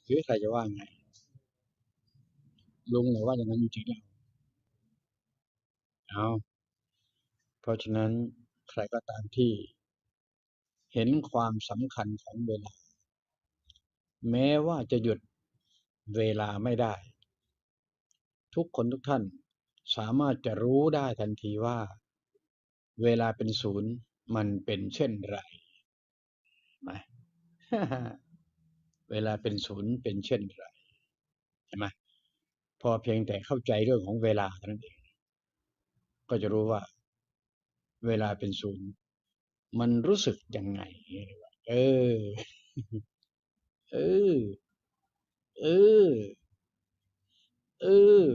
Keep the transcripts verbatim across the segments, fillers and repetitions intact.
หรือใครจะว่าไงลุงหรือว่าอย่างนั้นจริงๆเอาเพราะฉะนั้นใครก็ตามที่เห็นความสำคัญของเวลาแม้ว่าจะหยุดเวลาไม่ได้ทุกคนทุกท่านสามารถจะรู้ได้ทันทีว่าเวลาเป็นศูนย์มันเป็นเช่นไรไหม เวลาเป็นศูนย์เป็นเช่นไรใช่ไหมพอเพียงแต่เข้าใจเรื่องของเวลาเท่านั้นเองก็จะรู้ว่าเวลาเป็นศูนย์มันรู้สึกยังไงเออเออเออเออ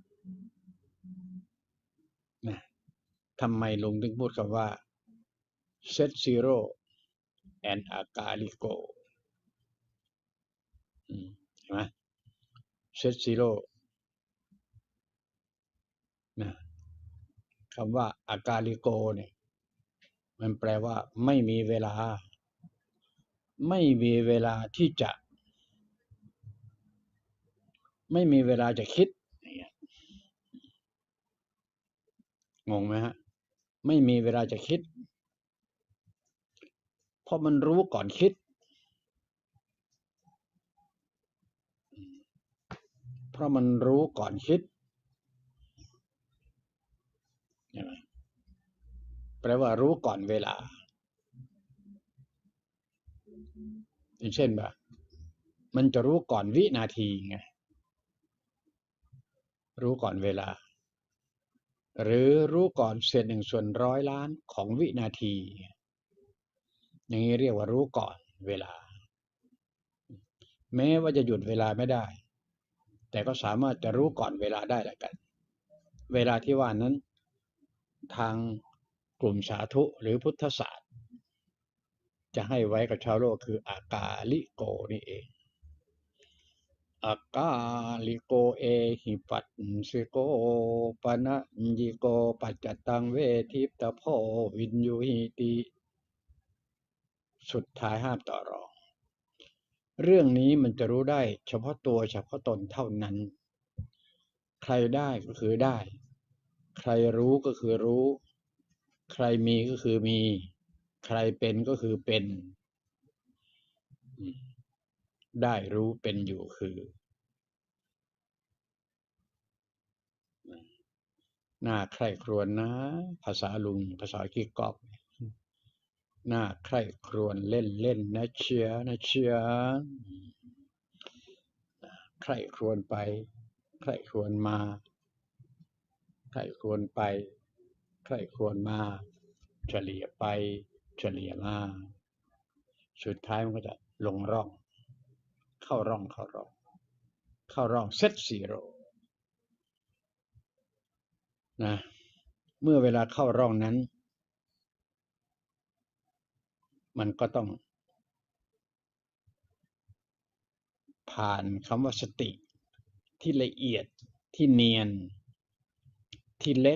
นะทำไมลุงถึงพูดคำว่า set zero and agarigo ใช่ไหม set zero นะคำว่า agarigo เนี่ยมันแปลว่าไม่มีเวลาไม่มีเวลาที่จะไม่มีเวลาจะคิดงงไหมฮะไม่มีเวลาจะคิดเพราะมันรู้ก่อนคิดเพราะมันรู้ก่อนคิดใช่ไหมแปลว่ารู้ก่อนเวลาอย่างเช่นแบบมันจะรู้ก่อนวินาทีไงรู้ก่อนเวลาหรือรู้ก่อนเศษหนึ่งส่วนร้อยล้านของวินาทีอย่างนี้เรียกว่ารู้ก่อนเวลาแม้ว่าจะหยุดเวลาไม่ได้แต่ก็สามารถจะรู้ก่อนเวลาได้แหละกันเวลาที่ว่านั้นทางกลุ่มสาธุหรือพุทธศาสตร์จะให้ไว้กับชาวโลกคืออากาลิโกนี่เองอากาลิโกเอหิปัสสิโกปนะญิโกปัจจตังเวทิตาโพวินยูหิติสุดท้ายห้ามต่อรองเรื่องนี้มันจะรู้ได้เฉพาะตัวเฉพาะตนเท่านั้นใครได้ก็คือได้ใครรู้ก็คือรู้ใครมีก็คือมีใครเป็นก็คือเป็นได้รู้เป็นอยู่คือน่าใคร่ครวญนะภาษาลุงภาษากิ๊กก๊อกน่าใคร่ครวญเล่นเล่นนะเชียนะเชียใคร่ครวญไปใคร่ครวญมาใคร่ครวญไปใคร่ครวญมาเฉลี่ยไปเฉลี่ยมาสุดท้ายมันก็จะลงร่องเข้าร่องเข้าร่องเข้าร่องเซตซีโร่นะเมื่อเวลาเข้าร่องนั้นมันก็ต้องผ่านคำว่าสติที่ละเอียดที่เนียนที่เล็ก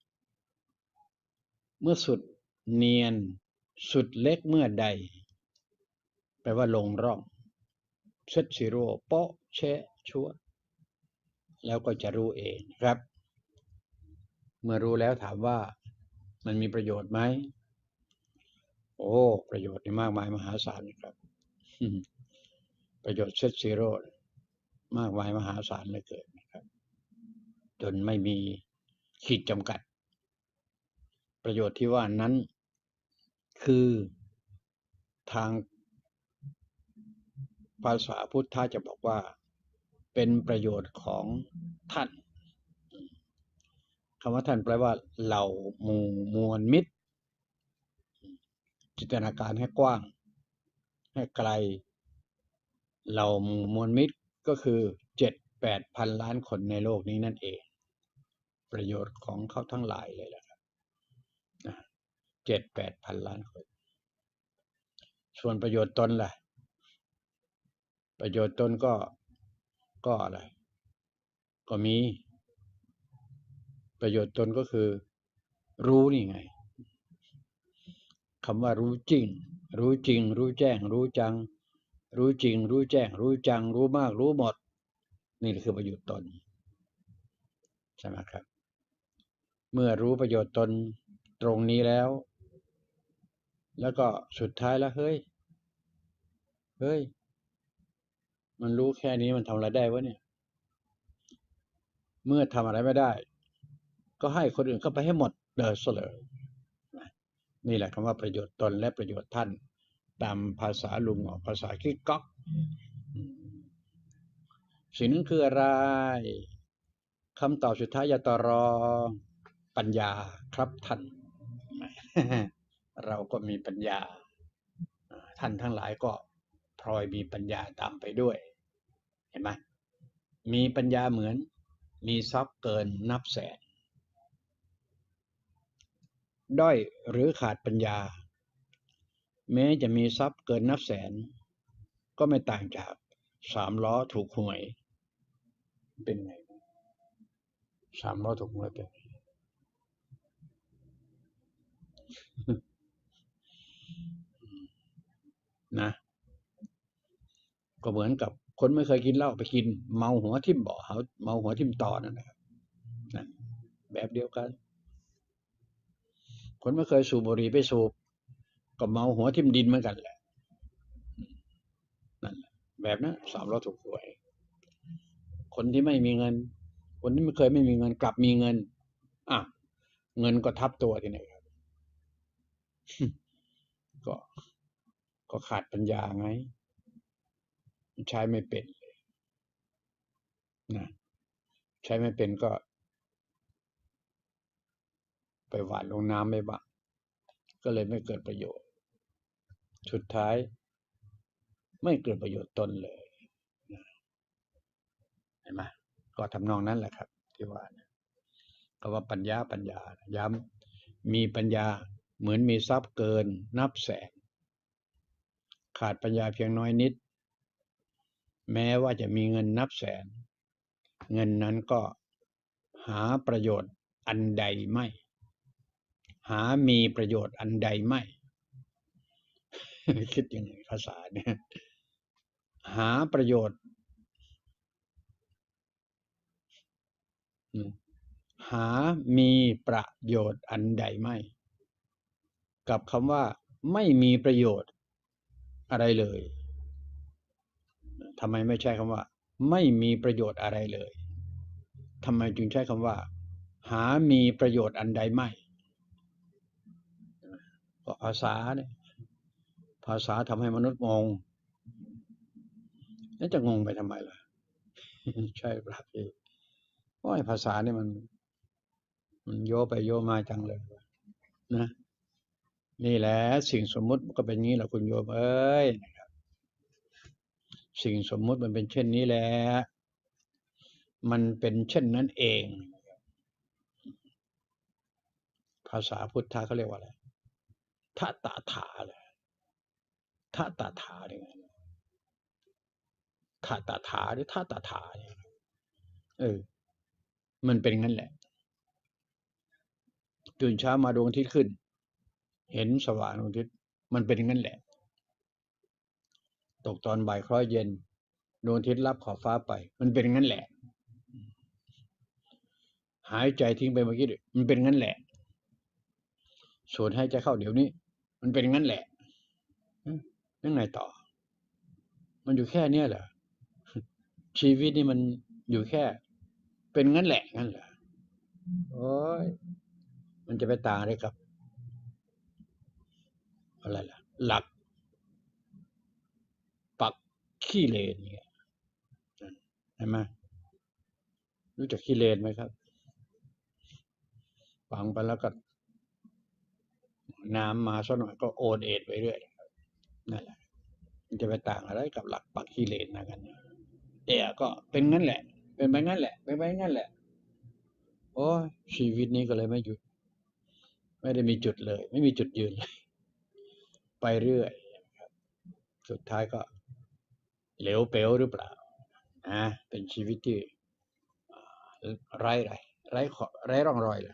เมื่อสุดเนียนสุดเล็กเมื่อใดแปลว่าลงร่องเซตซีโร่โป๊ะเชะชัวแล้วก็จะรู้เองครับเมื่อรู้แล้วถามว่ามันมีประโยชน์ไหมโอ้ประโยชน์มากมายมหาศาลครับประโยชน์เซตซีโร่มากมายมหาศาลเหลือเกินนะครับจนไม่มีขีดจำกัดประโยชน์ที่ว่านั้นคือทางภาษาพุทธะจะบอกว่าเป็นประโยชน์ของท่านคำว่าท่านแปลว่าเหล่าหมู่มวลมิตรจินตนาการให้กว้างให้ไกลเหล่าหมู่มวลมิตรก็คือเจ็ดแปดพันล้านคนในโลกนี้นั่นเองประโยชน์ของเขาทั้งหลายเลยแหละครับเจ็ดแปดพันล้านคนส่วนประโยชน์ตนล่ะประโยชน์ตนก็ก็อะไรก็มีประโยชน์ตนก็คือรู้นี่ไงคำว่ารู้จริงรู้จริงรู้แจ้งรู้จังรู้จริงรู้แจ้งรู้จังรู้มากรู้หมดนี่คือประโยชน์ตนใช่ไหมครับเมื่อรู้ประโยชน์ตนตรงนี้แล้วแล้วก็สุดท้ายแล้วเฮ้ยเฮ้ยมันรู้แค่นี้มันทำอะไรได้วะเนี่ยเมื่อทำอะไรไม่ได้ก็ให้คนอื่นเข้าไปให้หมดเดอเลยนี่แหละคำว่าประโยชน์ตนและประโยชน์ท่านตามภาษาลุงออกภาษากิ๊กก๊อกสิ่งนั้นคืออะไรคำตอบสุดท้ายอย่าต่อรองปัญญาครับท่านเราก็มีปัญญาท่านทั้งหลายก็พลอยมีปัญญาตามไปด้วยเห็นไหมมีปัญญาเหมือนมีทรัพย์เกินนับแสนด้อยหรือขาดปัญญาแม้จะมีทรัพย์เกินนับแสนก็ไม่ต่างจากสามล้อถูกหวยเป็นไงสามล้อถูกหวยเป็นนะก็เหมือนกับคนไม่เคยกินเหล้าไปกินเมาหัวทิ่มบ่อเมาหัวทิ่มตอนั่นนะครับนะแบบเดียวกันคนไม่เคยสูบบุหรี่ไปสูบก็เมาหัวทิ่มดินเหมือนกันแหละนั่นแบบนั้นสามล้อถูกหวยคนที่ไม่มีเงินคนที่ไม่เคยไม่มีเงินกลับมีเงินอ่ะเงินก็ทับตัวที่ไหนครับก็ก็ขาดปัญญาไงใช้ไม่เป็นนะใช้ไม่เป็นก็ไปหวานลงน้ำไม่บ้างก็เลยไม่เกิดประโยชน์สุดท้ายไม่เกิดประโยชน์ตนเลยเห็นไหมก็ทำนองนั้นแหละครับที่ว่าก็ว่าปัญญาปัญญาย้ำมีปัญญาเหมือนมีทรัพย์เกินนับแสนขาดปัญญาเพียงน้อยนิดแม้ว่าจะมีเงินนับแสนเงินนั้นก็หาประโยชน์อันใดไม่หามีประโยชน์อันใดไม่คิดยังไงภาษาเนี่ยหาประโยชน์หามีประโยชน์อันใดไม่กับคำว่าไม่มีประโยชน์อะไรเลยทำไมไม่ใช่คำว่าไม่มีประโยชน์อะไรเลยทำไมจึงใช้คำว่าหามีประโยชน์อันใดไม่ก็ภาษาเนี่ยภาษาทำให้มนุษย์งงแล้วจะงงไปทำไมล่ะใช่ครับพี่เพราะภาษาเนี่ยมันมันโยไปโยมาจังเลยนะนี่แหละสิ่งสมมุติก็เป็นงี้แหละคุณโยมเอ้ยสิ่งสมมุติมันเป็นเช่นนี้แหละมันเป็นเช่นนั้นเองภาษาพุทธะเขาเรียกว่าอะไรทะตะถาเลยทะตะถาเนี่ยทะตะถาหรือทะตะถาเนี่ยเออมันเป็นงั้นแหละตื่นเช้ามาดวงอาทิตย์ขึ้นเห็นสว่างดวงอาทิตย์มันเป็นงั้นแหละตกตอนบ่ายคล้อยเย็นดวงอาทิตย์รับขอบฟ้าไปมันเป็นงั้นแหละหายใจทิ้งไปเมื่อกี้ดิมันเป็นงั้นแหละสูดหายใจเข้าเดี๋ยวนี้มันเป็นงั้นแหละยังไงต่อมันอยู่แค่เนี้ยเหรอชีวิตนี่มันอยู่แค่เป็นงั้นแหละงั้นเหรอโอ้ยมันจะไปต่างอะไรกับอะไรล่ะหลักปักขี้เลนเนี่ยใช่ไหมรู้จักขี้เลนไหมครับฟังไปแล้วก็น้ำมาสักหน่อยก็โอนเอ็นไปเรื่อยนั่นแหละมันจะไปต่างอะไรกับหลักปักขี้เลนนะกันเอ๋ก็เป็นงั้นแหละเป็นไปงั้นแหละเป็นไปงั้นแหละโอ้ชีวิตนี้ก็เลยไม่หยุดไม่ได้มีจุดเลยไม่มีจุดยืนเลยไปเรื่อยสุดท้ายก็เหลวเป๋วหรือเปล่านะเป็นชีวิตที่ไร้ไรไร้ไร้ร่องรอยเลย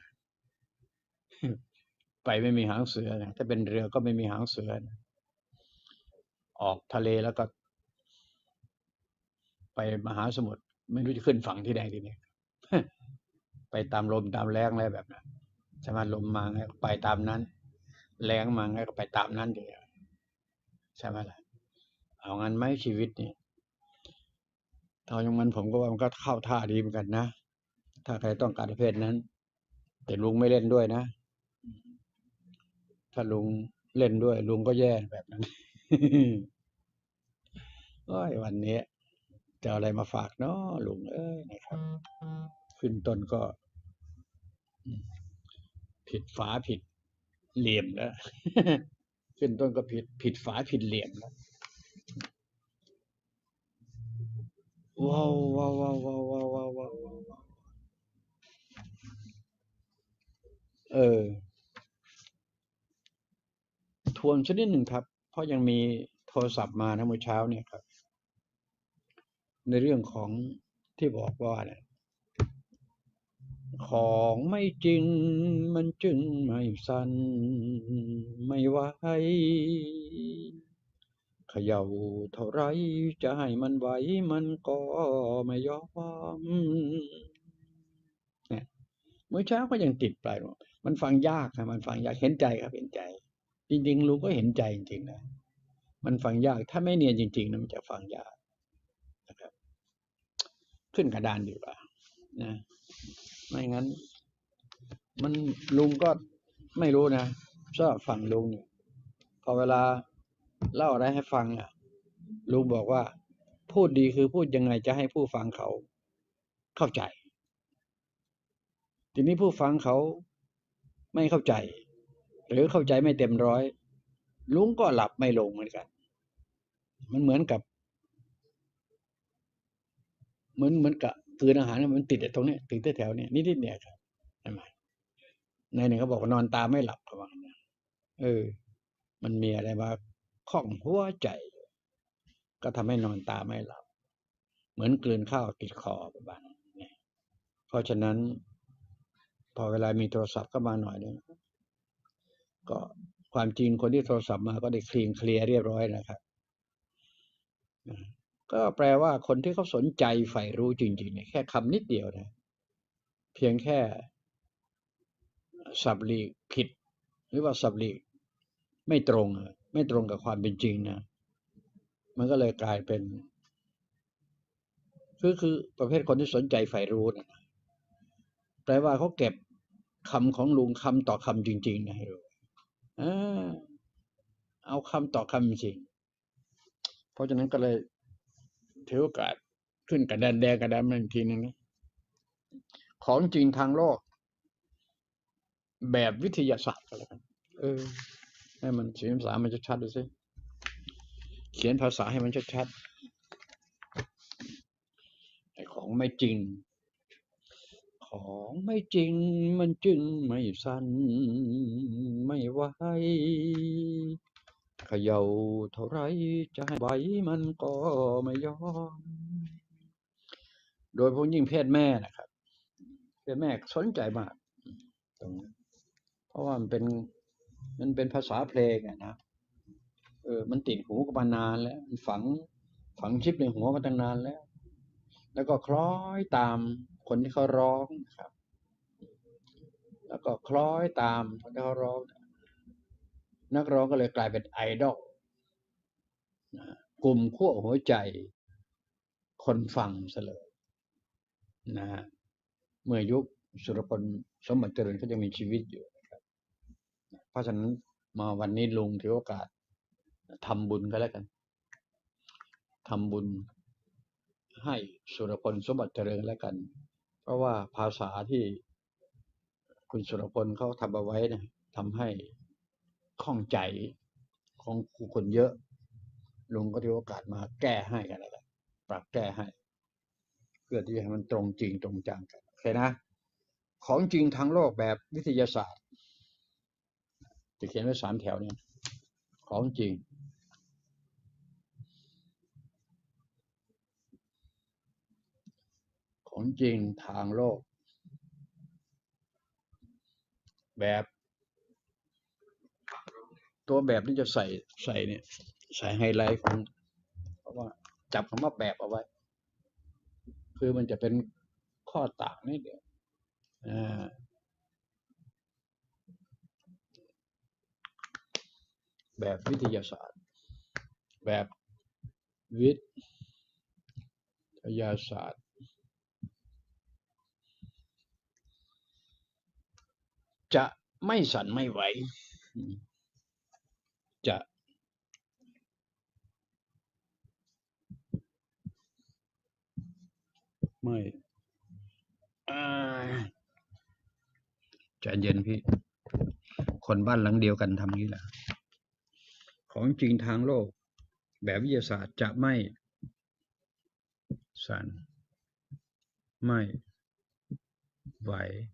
ไปไม่มีหางเสือถ้าเป็นเรือก็ไม่มีหางเสือออกทะเลแล้วก็ไปมหาสมุทรไม่รู้จะขึ้นฝั่งที่ใดทีนี้ ไปตามลมตามแรงอะไรแบบนั้นใช่ไหมลมมาไงก็ไปตามนั้นแรงมาไงก็ไปตามนั้นเดียวใช่ไหมล่ะเอางั้นไหมชีวิตนี่เอาอย่างมันผมก็ว่ามันก็เข้าท่าดีเหมือนกันนะถ้าใครต้องการประเภทนั้นแต่ลุงไม่เล่นด้วยนะถ้าลุงเล่นด้วยลุงก็แย่แบบนั้น โอ้ยวันนี้จะเอาอะไรมาฝากเนาะลุงเอ้ยนะครับขึ้นต้นก็ผิดฝาผิดเหลี่ยมแล้ว ขึ้นต้นก็ผิดผิดฝาผิดเหลี่ยมแล้วว้าวว้าวว้าวว้าวว้าวว้าวว้าวว้าวเออทวนชนิดหนึ่งครับเพราะยังมีโทรศัพท์มานะเมื่อเช้าเนี่ยครับในเรื่องของที่บอกว่าเนี่ยของไม่จริงมันจึงไม่สั่นไม่ไหวเขย่าเท่าไรจะให้มันไหวมันก็ไม่ยอมเนี่ยเมื่อเช้าก็ยังติดปลายมันฟังยากนะมันฟังยากเห็นใจครับเห็นใจจริงๆลุงก็เห็นใจจริงๆนะมันฟังยากถ้าไม่เนียนจริงๆนะมันจะฟังยากนะครับขึ้นกระดานดีกว่านะไม่งั้นมันลุงก็ไม่รู้นะชอบฟังลุงเนี่ยพอเวลาเล่าอะไรให้ฟังอ่ะลุงบอกว่าพูดดีคือพูดยังไงจะให้ผู้ฟังเขาเข้าใจทีนี้ผู้ฟังเขาไม่เข้าใจหรือเข้าใจไม่เต็มร้อยลุงก็หลับไม่ลงเหมือนกันมันเหมือนกับเหมือนเหมือนกับคืนอาหารมันติดตรงนี้ติดแถวๆนี้นิดๆเนี่ยครับใช่ไหมในหนึ่งเขาบอกว่านอนตาไม่หลับเขาว่างั้นเออมันมีอะไรมาข้องหัวใจก็ทำให้นอนตาไม่หลับเหมือนกลืนข้าวติดคอประมาณนี้เพราะฉะนั้นพอเวลามีโทรศัพท์เข้ามาหน่อยนึงก็ความจริงคนที่โทรศัพท์มาก็ได้เคลียร์เคลียร์เรียบร้อยนะครับก็แปลว่าคนที่เขาสนใจใฝ่รู้จริงๆเนี่ยแค่คำนิดเดียวนะเพียงแค่สับหลีกผิดหรือว่าสับหลีกไม่ตรงไม่ตรงกับความเป็นจริงนะมันก็เลยกลายเป็นคือคือประเภทคนที่สนใจใฝ่รู้นะแปลว่าเขาเก็บคำของลุงคำต่อคำจริงๆนะให้รู้เอาคำต่อคำจริงเพราะฉะนั้นก็เลยถือโอกาสขึ้นกระดานแดงกระดานมันอีกทีนึงนะของจริงทางโลกแบบวิทยาศาสตร์ก็แล้วกันเออให้มันเขียนภาษามันชัดๆดูสิเขียนภาษาให้มันชัดๆไอ้ของไม่จริงของไม่จริงมันจึงไม่สั่นไม่ไหวเขย่าเท่าไรจะให้ไหวมันก็ไม่ยอมโดยเฉพาะยิ่งเพศแม่นะครับเพศแม่สนใจมากตรงนี้เพราะว่ามันเป็นมันเป็นภาษาเพลงอะนะเออมันติดหูกันมานานแล้วมันฝังฝังชิปในหัวมาตั้งนานแล้วแล้วก็คล้อยตามคนที่เขาร้องนะครับแล้วก็คล้อยตามคนที่เขาร้องนักร้องก็เลยกลายเป็นไอดอลกลุ่มขั้วหัวใจคนฟังเสลยนะฮะเมื่อยุคสุรพลสมบัติเจริญเขายังมีชีวิตอยู่นะครับเพราะฉะนั้นมาวันนี้ลุงถือโอกาสทำบุญก็แล้วกันทำบุญให้สุรพลสมบัติเจริญแล้วกันเพราะว่าภาษาที่คุณสุรพลเขาทำเอาไว้นะทำให้ข้องใจของผู้คนเยอะลุงก็ถือโอกาสมาแก้ให้กันแล้วกันปรับแก้ให้เพื่อที่ให้มันตรงจริงตรงจังกันโอเคนะของจริงทางโลกแบบวิทยาศาสตร์จะเขียนไว้สามแถวนี้ของจริงของจริงทางโลกแบบตัวแบบที่จะใส่ใส่เนี่ยใส่ไฮไลท์ของเพราะว่าจับคำว่าแบบเอาไว้คือมันจะเป็นข้อต่างนิดเดียวแบบวิทยาศาสตร์แบบวิทยาศาสตร์จะไม่สั่นไม่ไหวจะไม่ใจเย็นพี่คนบ้านหลังเดียวกันทำนี้แหละของจริงทางโลกแบบวิทยาศาสตร์จะไม่สั่นไม่ไหว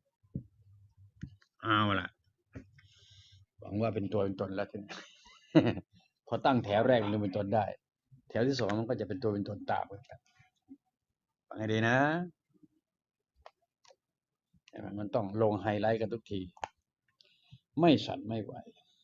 เอาล่ะหวังว่าเป็นตัวเป็นตนแล้วทีนี้พอตั้งแถวแรกมันเป็นตนได้แถวที่สองมันก็จะเป็นตัวเป็นตนตามกันฟังให้ดีนะมันต้องลงไฮไลท์กันทุกทีไม่สั่นไม่ไหว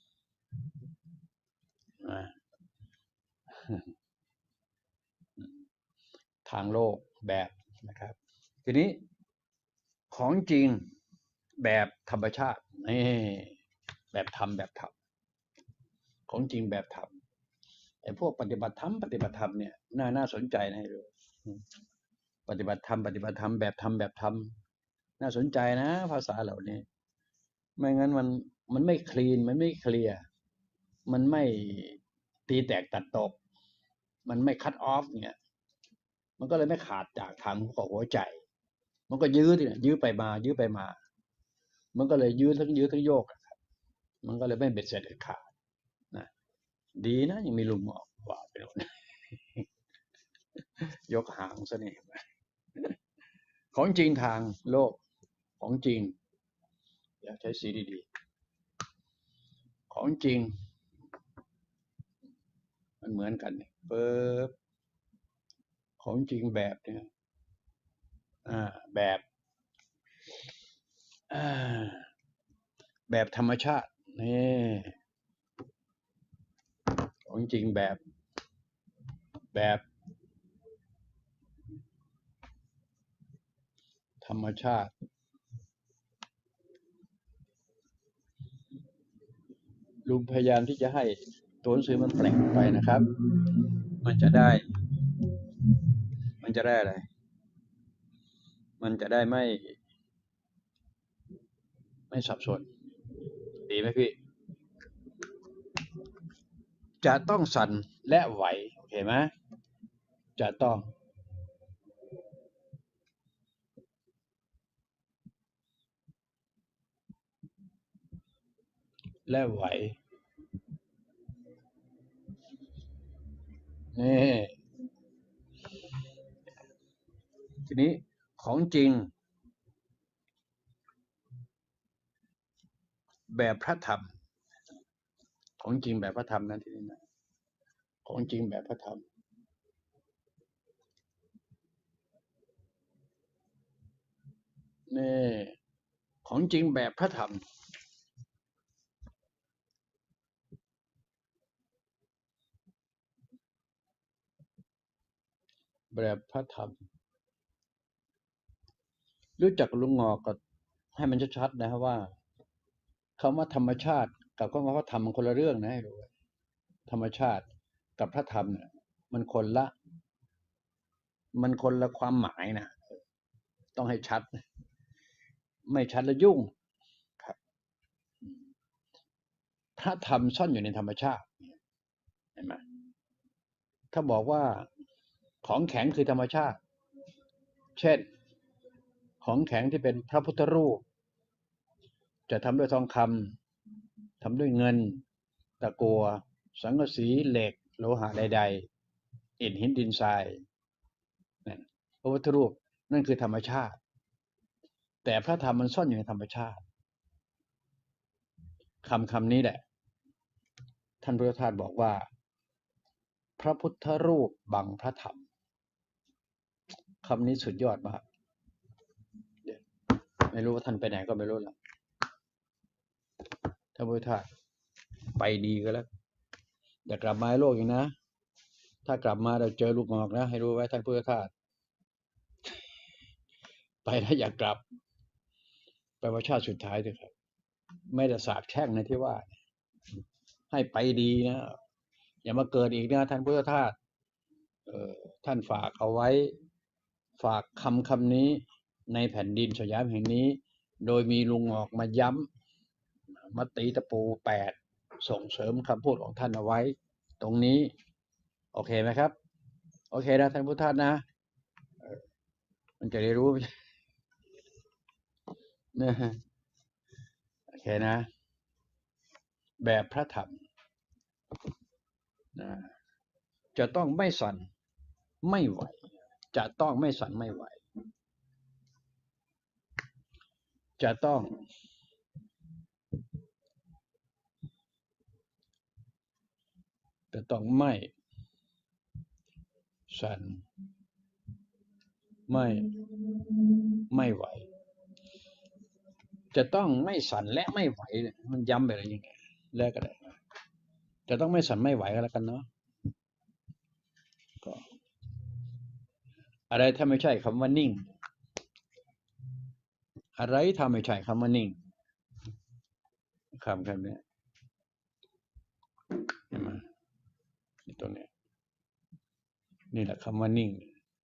ทางโลกแบบนะครับทีนี้ของจริงแบบธรรมชาตินี่แบบธรรมแบบธรรมของจริงแบบธรรมไอ้พวกปฏิบัติธรรมปฏิบัติธรรมเนี่ยน่าน่าสนใจนะให้ดูปฏิบัติธรรมปฏิบัติธรรมแบบธรรมแบบธรรมน่าสนใจนะภาษาเหล่านี้ไม่งั้นมันมันไม่คลีนมันไม่เคลียร์มันไม่ตีแตกตัดตกมันไม่คัตออฟเนี่ยมันก็เลยไม่ขาดจากทางของหัวใจมันก็ยื้อเนี่ยยื้อไปมายื้อไปมามันก็เลยยื้อทั้งยื้อทั้งโยกมันก็เลยไม่เบ็ดเสร็จขาดนะดีนะยังมีลุมออกว่าไปหมดยกหางซะนี่ของจริงทางโลกของจริงอยากใช้สีดีๆของจริงมันเหมือนกันเปิบของจริงแบบเนี่ยอ่าแบบอ่าแบบธรรมชาตินี่ของจริงแบบแบบธรรมชาติลุงพยายามที่จะให้ตัวหนังสือมันแปลงไปนะครับมันจะได้มันจะได้อะไรมันจะได้ไม่ไม่สับสนดีไหมพี่จะต้องสั่นและไหวโอเคไหมจะต้องและไหวนี่ทีนี้ของจริงแบบพระธรรมของจริงแบบพระธรรมนั้นทีนี้นะของจริงแบบพระธรรมนี่ของจริงแบบพระธรรมแบบพระธรรมรู้จักลุงงอกก็ให้มันชัดๆนะว่าคำว่าธรรมชาติกับคำว่าพระธรรมมันคนละเรื่องนะให้รู้ธรรมชาติกับพระธรรมเนี่ยมันคนละมันคนละความหมายนะต้องให้ชัดไม่ชัดแล้วยุ่งครับพระธรรมซ่อนอยู่ในธรรมชาติเห็นไหมถ้าบอกว่าของแข็งคือธรรมชาติเช่นของแข็งที่เป็นพระพุทธรูปจะทำด้วยทองคำทำด้วยเงินตะกั่วสังกะสีเหล็กโลหะใดๆอิฐหินดินทรายพระพุทธรูปนั่นคือธรรมชาติแต่พระธรรมมันซ่อนอยู่ในธรรมชาติคำคำนี้แหละท่านพุทธทาสบอกว่าพระพุทธรูปบังพระธรรมคำนี้สุดยอดมากไม่รู้ว่าท่านไปไหนก็ไม่รู้ละท่านพุทธทาสไปดีก็แล้วอย่ากลับมาโลกอีกนะถ้ากลับมาเราเจอลูกงอกนะให้รู้ไว้ท่านพุทธทาสไปแล้วอย่ากลับไปว่าชาติสุดท้ายด้วยครับไม่ได้สาบแช่งในที่ว่าให้ไปดีนะอย่ามาเกิดอีกนะท่านพุทธทาสเอ่อท่านฝากเอาไว้ฝากคำคำนี้ในแผ่นดินสยามแห่งนี้โดยมีลุงออกมาย้ำมาตีตะปูแปดส่งเสริมคำพูดของท่านเอาไว้ตรงนี้โอเคไหมครับโอเคนะท่านพุทธทาสนะมันจะได้รู้นะโอเคนะแบบพระธรรมนะจะต้องไม่สั่นไม่ไหวจะต้องไม่สั่นไม่ไหวจะต้องจะต้องไม่สั่นไม่ไม่ไหวจะต้องไม่สั่นและไม่ไหวมันย้ำไปเลยยังไงแล้วก็ได้จะต้องไม่สั่นไม่ไหวก็แล้วกันเนาะก็อะไรถ้าไม่ใช่คำว่านิ่งอะไรถ้าไม่ใช่คำว่านิ่งคำคำนี้เห็นไหมนี่ตรงนี้นี่แหละคำว่านิ่ง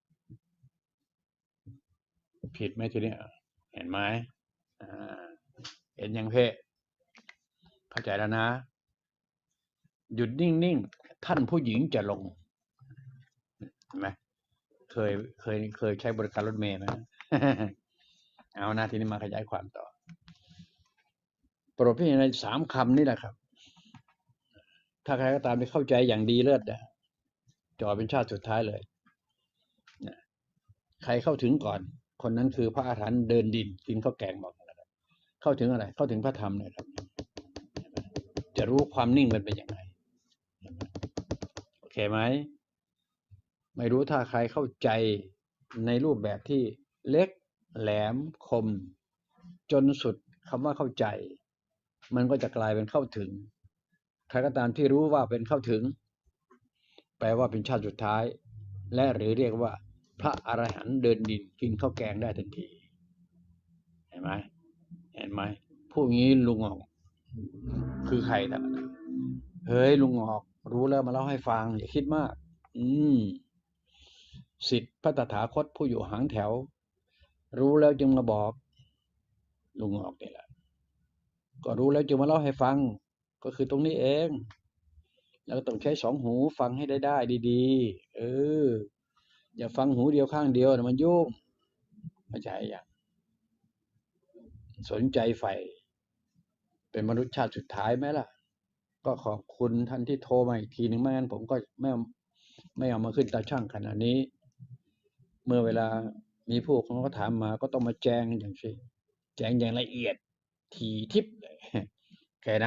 ผิดไหมทีนี้เห็นไหมอ่าเห็นยังเพ่เข้าใจแล้วนะหยุดนิ่งๆท่านผู้หญิงจะลงเห็นไหมเคยเคยเคยใช้บริการรถเมล์ไหม เอาหน้าที่นี้มาขยายความต่อโปรดพิจารณาสามคำนี่แหละครับถ้าใครก็ตามที่เข้าใจอย่างดีเลิศนะจอเป็นชาติสุดท้ายเลยนะใครเข้าถึงก่อนคนนั้นคือพระอาถรรพ์เดินดินกินข้าวแกงบอกนะครับเข้าถึงอะไรเข้าถึงพระธรรมเลยครับจะรู้ความนิ่งมันเป็นยังไงโอเคไหมไม่รู้ถ้าใครเข้าใจในรูปแบบที่เล็กแหลมคมจนสุดคำว่าเข้าใจมันก็จะกลายเป็นเข้าถึงใครก็ตามที่รู้ว่าเป็นเข้าถึงแปลว่าเป็นชาติสุดท้ายและหรือเรียกว่าพระอรหันต์เดินดินกินข้าวแกงได้ทันทีเห็นไหมเห็นไหมผู้งี้ลุงออกคือใครท่านเฮ้ยลุงออกรู้แล้วมาเล่าให้ฟังอย่าคิดมากอืมศิษย์พระตถาคตผู้อยู่หางแถวรู้แล้วจึงมาบอกลุงออกนี่แหละก็รู้แล้วจึงมาเล่าให้ฟังก็คือตรงนี้เองแล้วก็ต้องใช้สองหูฟังให้ได้ได้ดีๆเอออย่าฟังหูเดียวข้างเดียวมันยุ่งไม่ใช่อย่างสนใจใฝ่เป็นมนุษย์ชาติสุดท้ายไหมล่ะก็ขอบคุณท่านที่โทรมาอีกทีหนึ่งไม่งั้นผมก็ไม่ไม่เอามาขึ้นตาช่างขนาดนี้เมื่อเวลามีผู้คนก็ถามมาก็ต้องมาแจ้งอย่างสิแจ้งอย่างละเอียดถี่ทิพย์เลยแค่นะ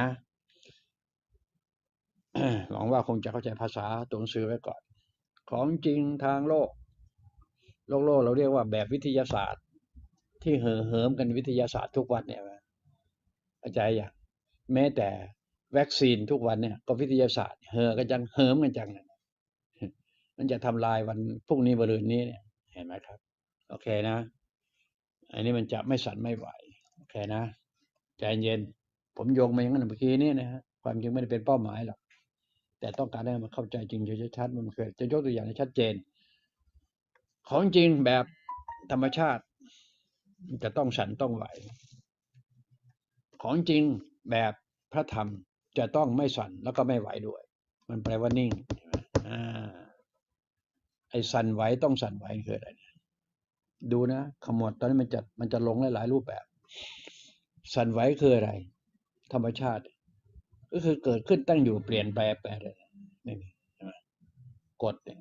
หวังว่าคงจะเข้าใจภาษาตัวหนังสือไว้ก่อนของจริงทางโลกโลกโลกเราเรียกว่าแบบวิทยาศาสตร์ที่เห่อเหิมกันวิทยาศาสตร์ทุกวันเนี่ยเข้าใจอย่างแม้แต่วัคซีนทุกวันเนี่ยก็วิทยาศาสตร์เห่อกันจังเหิมกันจังมันจะทำลายวันพรุ่งนี้บริเวณนี้เนี่ยเห็นไหมครับโอเคนะอันนี้มันจะไม่สั่นไม่ไหวโอเคนะใจเย็นผมโยงมาอย่างนั้นเมื่อกี้นี่นะฮะความจริงไม่ได้เป็นเป้าหมายหรอกแต่ต้องการให้มันเข้าใจจริงชัดๆมันเคยจะยกตัวอย่างให้ชัดเจนของจริงแบบธรรมชาติจะต้องสั่นต้องไหวของจริงแบบพระธรรมจะต้องไม่สั่นแล้วก็ไม่ไหวด้วยมันแปลว่านิ่งอ่าไอ้สั่นไหวต้องสั่นไหวคืออะไรดูนะขมวดตอนนี้มันจะมันจะลงหลายๆรูปแบบสั่นไหวคืออะไรธรรมชาติก็คือเกิดขึ้นตั้งอยู่เปลี่ยนแปลแปลเลยนี่กฎเนี่ย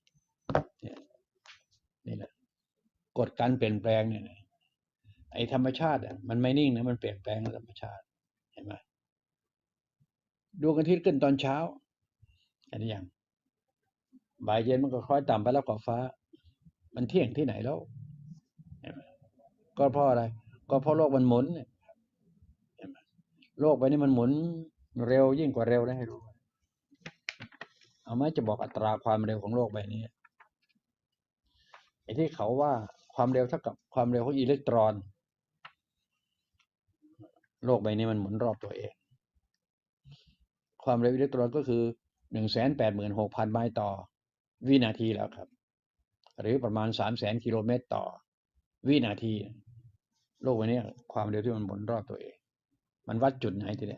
นี่แหละกฎการเปลี่ยนแปลงเนี่ยไอ้ธรรมชาติอ่ะมันไม่นิ่งนะมันเปลี่ยนแปลงธรรมชาติเห็นไหมดวงอาทิตย์ขึ้นตอนเช้าอันนี้อย่างบ่ายเย็นมันก็คล้อยต่ำไปแล้วขอบฟ้ามันเที่ยงที่ไหนแล้วก็เพราะอะไรก็เพราะโลกมันหมุนเนี่ยโลกใบนี้มันหมุนเร็วยิ่งกว่าเร็วนะให้รู้เอาไหมจะบอกอัตราความเร็วของโลกใบนี้ไอ้ที่เขาว่าความเร็วเท่ากับความเร็วของอิเล็กตรอนโลกใบนี้มันหมุนรอบตัวเองความเร็วอิเล็กตรอนก็คือ หนึ่งแสนแปดหมื่นหกพัน ไมล์ต่อวินาทีแล้วครับหรือประมาณ สามแสน กิโลเมตรต่อวินาทีโลกใบนี้ความเร็วที่มันหมุนรอบตัวเองมันวัดจุดไหนทีเนี้ย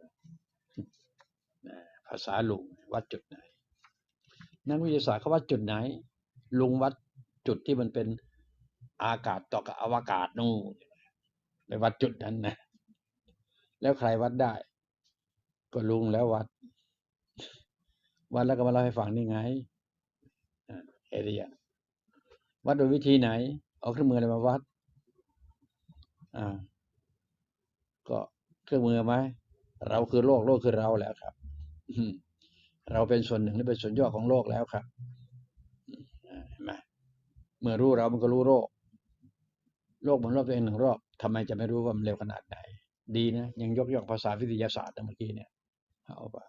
ภาษาลุงวัดจุดไหนนักวิทยาศาสตร์เขาวัดจุดไหนลุงวัดจุดที่มันเป็นอากาศต่อกับอวกาศนู่นไปวัดจุดนั้นนะแล้วใครวัดได้ก็ลุงแล้ววัดวัดแล้วก็มาเล่าให้ฟังนี่ไงเอเรียวัดโดยวิธีไหนเอาเครื่องมืออะไรมาวัดอ่าก็เครื่องมือไหมเราคือโลกโลกคือเราแล้วครับเราเป็นส่วนหนึ่งและเป็นส่วนย่อของโลกแล้วครับเห็นไหมเมื่อรู้เรามันก็รู้โลกโลกมันรอบตัวเองหนึ่งรอบทำไมจะไม่รู้ว่ามันเร็วขนาดไหนดีนะยังยกย่องภาษาวิทยาศาสตร์เมื่อกี้เนี่ยเอาป่ะ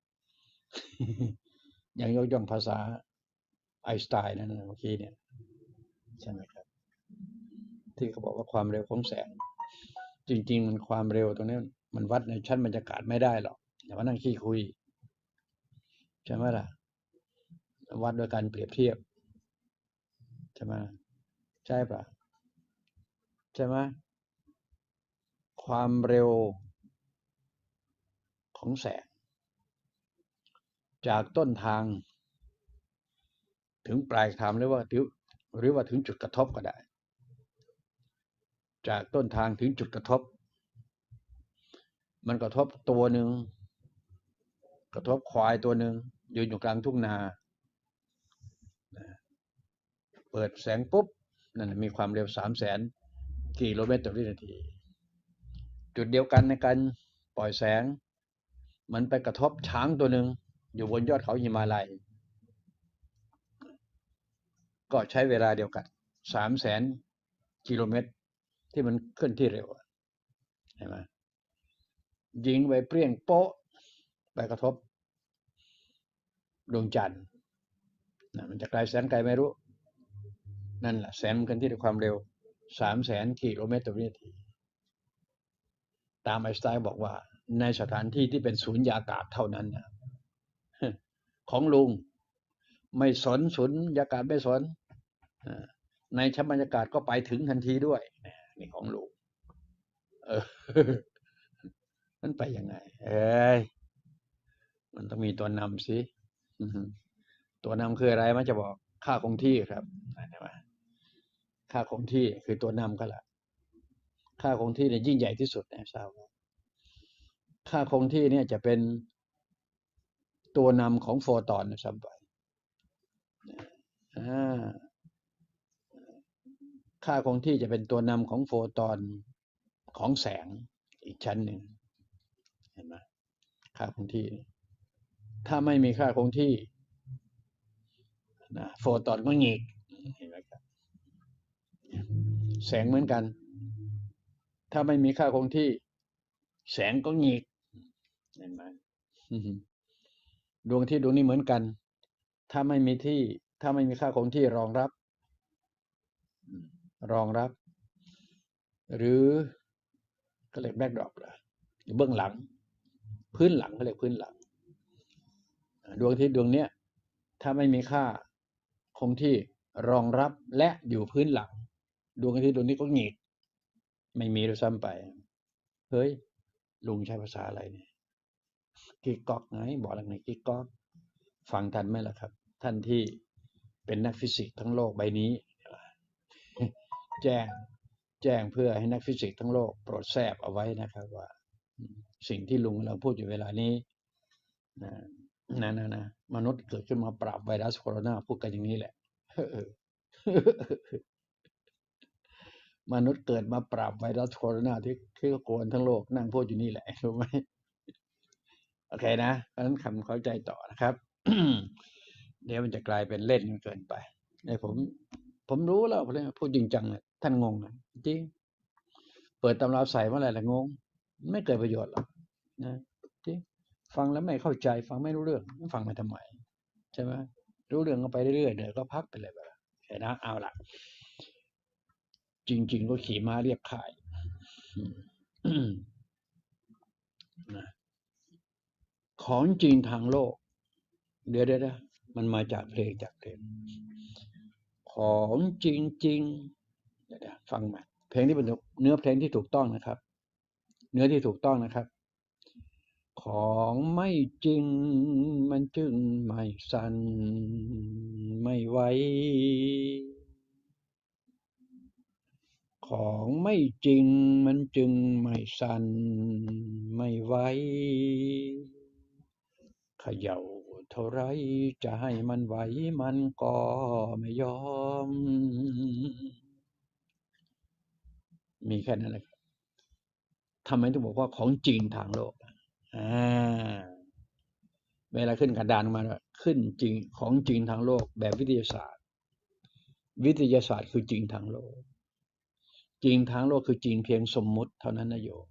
ยังยกย่องภาษาไอน์สไตน์นั่นเมื่อกี้เนี่ยใช่ไหมครับที่เขาบอกว่าความเร็วของแสงจริงๆมันความเร็วตรงนี้มันวัดในชั้นบรรยากาศไม่ได้หรอกอย่ามานั่งขี้คุยใช่ไหมล่ะวัดโดยการเปรียบเทียบใช่ไหมใช่ป่ะใช่ไหมความเร็วของแสงจากต้นทางถึงปลายทางหรือว่าหรือว่าถึงจุดกระทบก็ได้จากต้นทางถึงจุดกระทบมันกระทบตัวหนึ่งกระทบควายตัวหนึ่งยืนอยู่กลางทุ่งนาเปิดแสงปุ๊บนั่นมีความเร็วสามแสนกิโลเมตรต่อวินาทีจุดเดียวกันในการปล่อยแสงมันไปกระทบช้างตัวหนึ่งอยู่บนยอดเขาหิมาลัยก็ใช้เวลาเดียวกันสามแสนกิโลเมตรที่มันเคลื่อนที่เร็วเห็นไหมยิงไปเปรี้ยงโป๊ะไปกระทบดวงจันทร์นะมันจะไกลแสนไกลไม่รู้นั่นแหละแสงมันเคลื่อนที่ด้วยความเร็วสามแสนกิโลเมตรต่อวินาทีตามไอน์สไตน์บอกว่าในสถานที่ที่เป็นสุญญากาศเท่านั้นนะของลุงไม่สนสุญญากาศไม่สนในชั้นบรรยากาศก็ไปถึงทันทีด้วยนี่ของลุงเออมันไปยังไงเอ้ยมันต้องมีตัวนำสิตัวนำคืออะไรมันจะบอกค่าคงที่ครับใช่ไหมค่าคงที่คือตัวนำก็แหละค่าคงที่เนี่ยยิ่งใหญ่ที่สุดนะทราบว่าค่าคงที่เนี่ยจะเป็นตัวนำของโฟตอนนะครับไปค่าคงที่จะเป็นตัวนำของโฟตอนของแสงอีกชั้นหนึ่งเห็นไหมค่าคงที่ถ้าไม่มีค่าคงที่นะโฟตอนก็หงิกเห็นไหมครับแสงเหมือนกันถ้าไม่มีค่าคงที่แสงก็หงิกเห็นไหมดวงที่ดวงนี้เหมือนกันถ้าไม่มีที่ถ้าไม่มีค่าคงที่รองรับรองรับหรือก็เรียกแบ็กดรอปเหรอเบื้องหลังพื้นหลังเขาเรียกพื้นหลังดวงอาทิตย์ดวงเนี้ยถ้าไม่มีค่าคงที่รองรับและอยู่พื้นหลังดวงอาทิตย์ดวงนี้ก็หงิกไม่มีด้วยซ้ำไปเฮ้ยลุงใช้ภาษาอะไรเนี่ยกิ๊กก๊อกไงบอกอะไรไงกิ๊กก๊อกฟังทันไหมล่ะครับท่านที่เป็นนักฟิสิกส์ทั้งโลกใบนี้แจ้งแจ้งเพื่อให้นักฟิสิกส์ทั้งโลกโปรดแทรบเอาไว้นะครับว่าสิ่งที่ลุงเราพูดอยู่เวลานี้นะนะนะนะมนุษย์เกิดขึ้นมาปราบไวรัสโคโรนาพูดกันอย่างนี้แหละมนุษย์เกิดมาปราบไวรัสโคโรนาที่ที่โกนทั้งโลกนั่งพูดอยู่นี่แหละรู้ไหมโอเคนะเพราะฉะนั้นคำเข้าใจต่อนะครับเดี๋ยวมันจะกลายเป็นเล่นเกินไปไอ้ผมผมรู้แล้วพูดจริงจังเลยท่านงงนะจริงเปิดตำราใส่เมื่อไหร่ละงงไม่เกิดประโยชน์หรอกนะจริงฟังแล้วไม่เข้าใจฟังไม่รู้เรื่องฟังไปทำไมใช่ไหมรู้เรื่องก็ไปเรื่อยๆเดี๋ยวก็พักไปเลยแบบแค่นะเอาละจริงๆก็ขี่ม้าเรียบข่ายนะของจริงทางโลกเดี๋ยวเดี๋ยวมันมาจากเพลงจากเพลงของจริงๆเดี๋ยวฟังใหม่เพลงที่เป็นเนื้อเพลงที่ถูกต้องนะครับเนื้อที่ถูกต้องนะครับของไม่จริงมันจึงไม่สั่นไม่ไหวของไม่จริงมันจึงไม่สั่นไม่ไหวเขย่าเท่าไรจะให้มันไหวมันก็ไม่ยอมมีแค่นั้นแหละทำไมต้องบอกว่าของจริงทางโลกอ่าเวลาขึ้นกระดานมาขึ้นจริงของจริงทางโลกแบบวิทยาศาสตร์วิทยาศาสตร์คือจริงทางโลกจริงทางโลกคือจริงเพียงสมมุติเท่านั้นนะโยม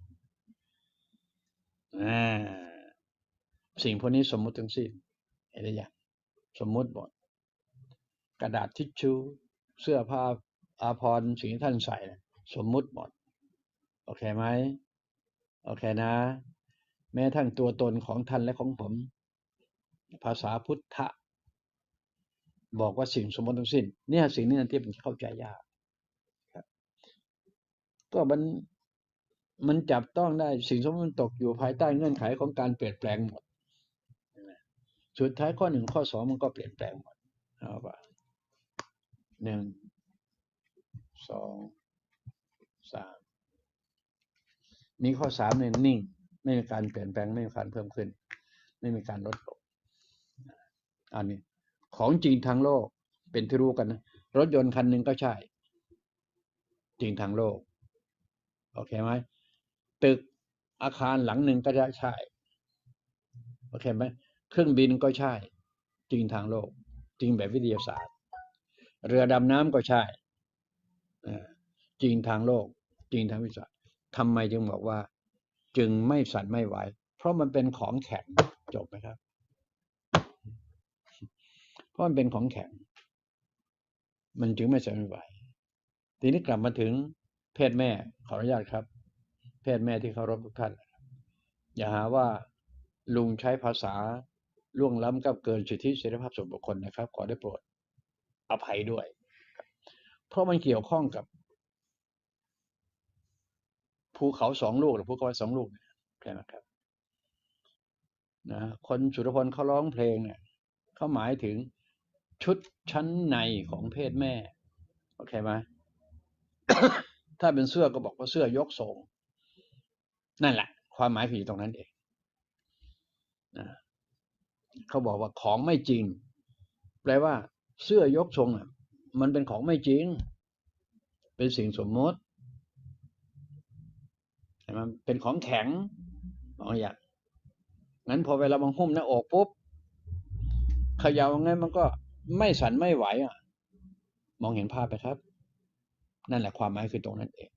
อ่าสิ่งพวกนี้สมมุติทั้งสิ้นเห็นไหมยังสมมุติหมดกระดาษทิชชู่เสื้อผ้าอาภรณ์สิ่งที่ท่านใส่สมมุติหมดโอเคไหมโอเคนะแม้ทั้งตัวตนของท่านและของผมภาษาพุทธะบอกว่าสิ่งสมมติทั้งสิ้นเนี่ยสิ่งนี้ที่มันเข้าใจยากครับก็มันมันจับต้องได้สิ่งสมมติมันตกอยู่ภายใต้เงื่อนไขของการเปลี่ยนแปลงหมดสุดท้ายข้อหนึ่งข้อสองมันก็เปลี่ยนแปลงหมดเอาป่ะหนึ่งสองสามนี่ข้อสามเนี่ยนิ่งไม่มีการเปลี่ยนแปลงไม่มีการเพิ่มขึ้นไม่มีการลดลงอันนี้ของจริงทางโลกเป็นที่รู้กันนะรถยนต์คันหนึ่งก็ใช่จริงทางโลกโอเคไหมตึกอาคารหลังหนึ่งก็จะใช่โอเคไหมเครื่องบินก็ใช่จริงทางโลกจริงแบบวิทยาศาสตร์เรือดำน้ำก็ใช่จริงทางโลกจริงทางวิทยาศาสตร์ทำไมจึงบอกว่าจึงไม่สั่นไม่ไหวเพราะมันเป็นของแข็งจบไหมครับเพราะมันเป็นของแข็งมันจึงไม่สั่นไม่ไหวทีนี้กลับมาถึงเพศแม่ขออนุญาตครับเพศแม่ที่เคารพทุกท่านอย่าหาว่าลุงใช้ภาษาล่วงล้ำกับเกินสิทธิเสรีภาพส่วนบุคคลนะครับขอได้โปรดอภัยด้วยเพราะมันเกี่ยวข้องกับภูเขาสองลูกหรือภูเขาสองลูกใช่ไหมครับนะคนสุรพลเขาร้องเพลงเนี่ยเขาหมายถึงชุดชั้นในของเพศแม่โอเคไหม ถ้าเป็นเสื้อก็บอกว่าเสื้อยกทรงนั่นแหละความหมายผีตรงนั้นเองนะเขาบอกว่าของไม่จริงแปลว่าเสื้อยกทรงอ่ะมันเป็นของไม่จริงเป็นสิ่งสมมติใช่ไหมเป็นของแข็งบางอย่างงั้นพอเวลามันหุ้มหน้าอกปุ๊บเขย่าไงมันก็ไม่สั่นไม่ไหวอ่ะมองเห็นภาพไหมครับนั่นแหละความหมายคือตรงนั้นเอง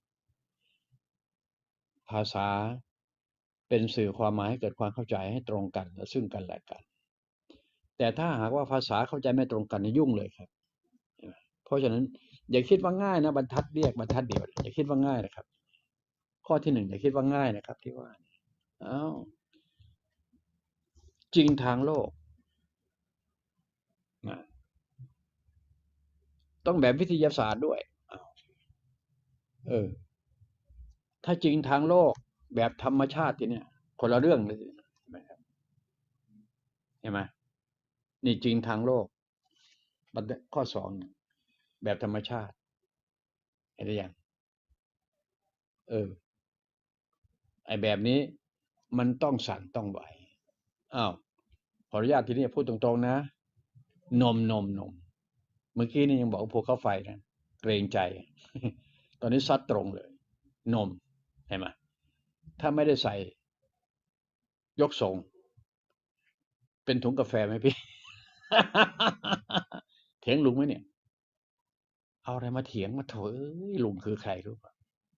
ภาษาเป็นสื่อความหมายให้เกิดความเข้าใจให้ตรงกันและซึ่งกันและกันแต่ถ้าหากว่าภาษาเข้าใจไม่ตรงกันยุ่งเลยครับเพราะฉะนั้นอย่าคิดว่าง่ายนะบรรทัดเรียกบรรทัดเดียวอย่าคิดว่าง่ายนะครับข้อที่หนึ่งอย่าคิดว่าง่ายนะครับที่ว่าอ้าวจริงทางโลกนะต้องแบบวิทยาศาสตร์ด้วยเออถ้าจริงทางโลกแบบธรรมชาติเนี่ยคนละเรื่องเลยใช่ไหมนี่จริงทางโลกข้อสองแบบธรรมชาติเห็นหรือยังเออไอแบบนี้มันต้องสั่นต้องไหวอ้าวขออนุญาตทีนี้พูดตรงๆนะนมนมนมเมื่อกี้นี่ยังบอกภูเขาไฟนะเกรงใจตอนนี้ซัดตรงเลยนมเห็นไหมถ้าไม่ได้ใส่ยกทรงเป็นถุงกาแฟไหมพี่ เถียงลุงไหมเนี่ยเอาอะไรมาเถียงมาโถเอ้ยลุงคือใครรู้ป่ะ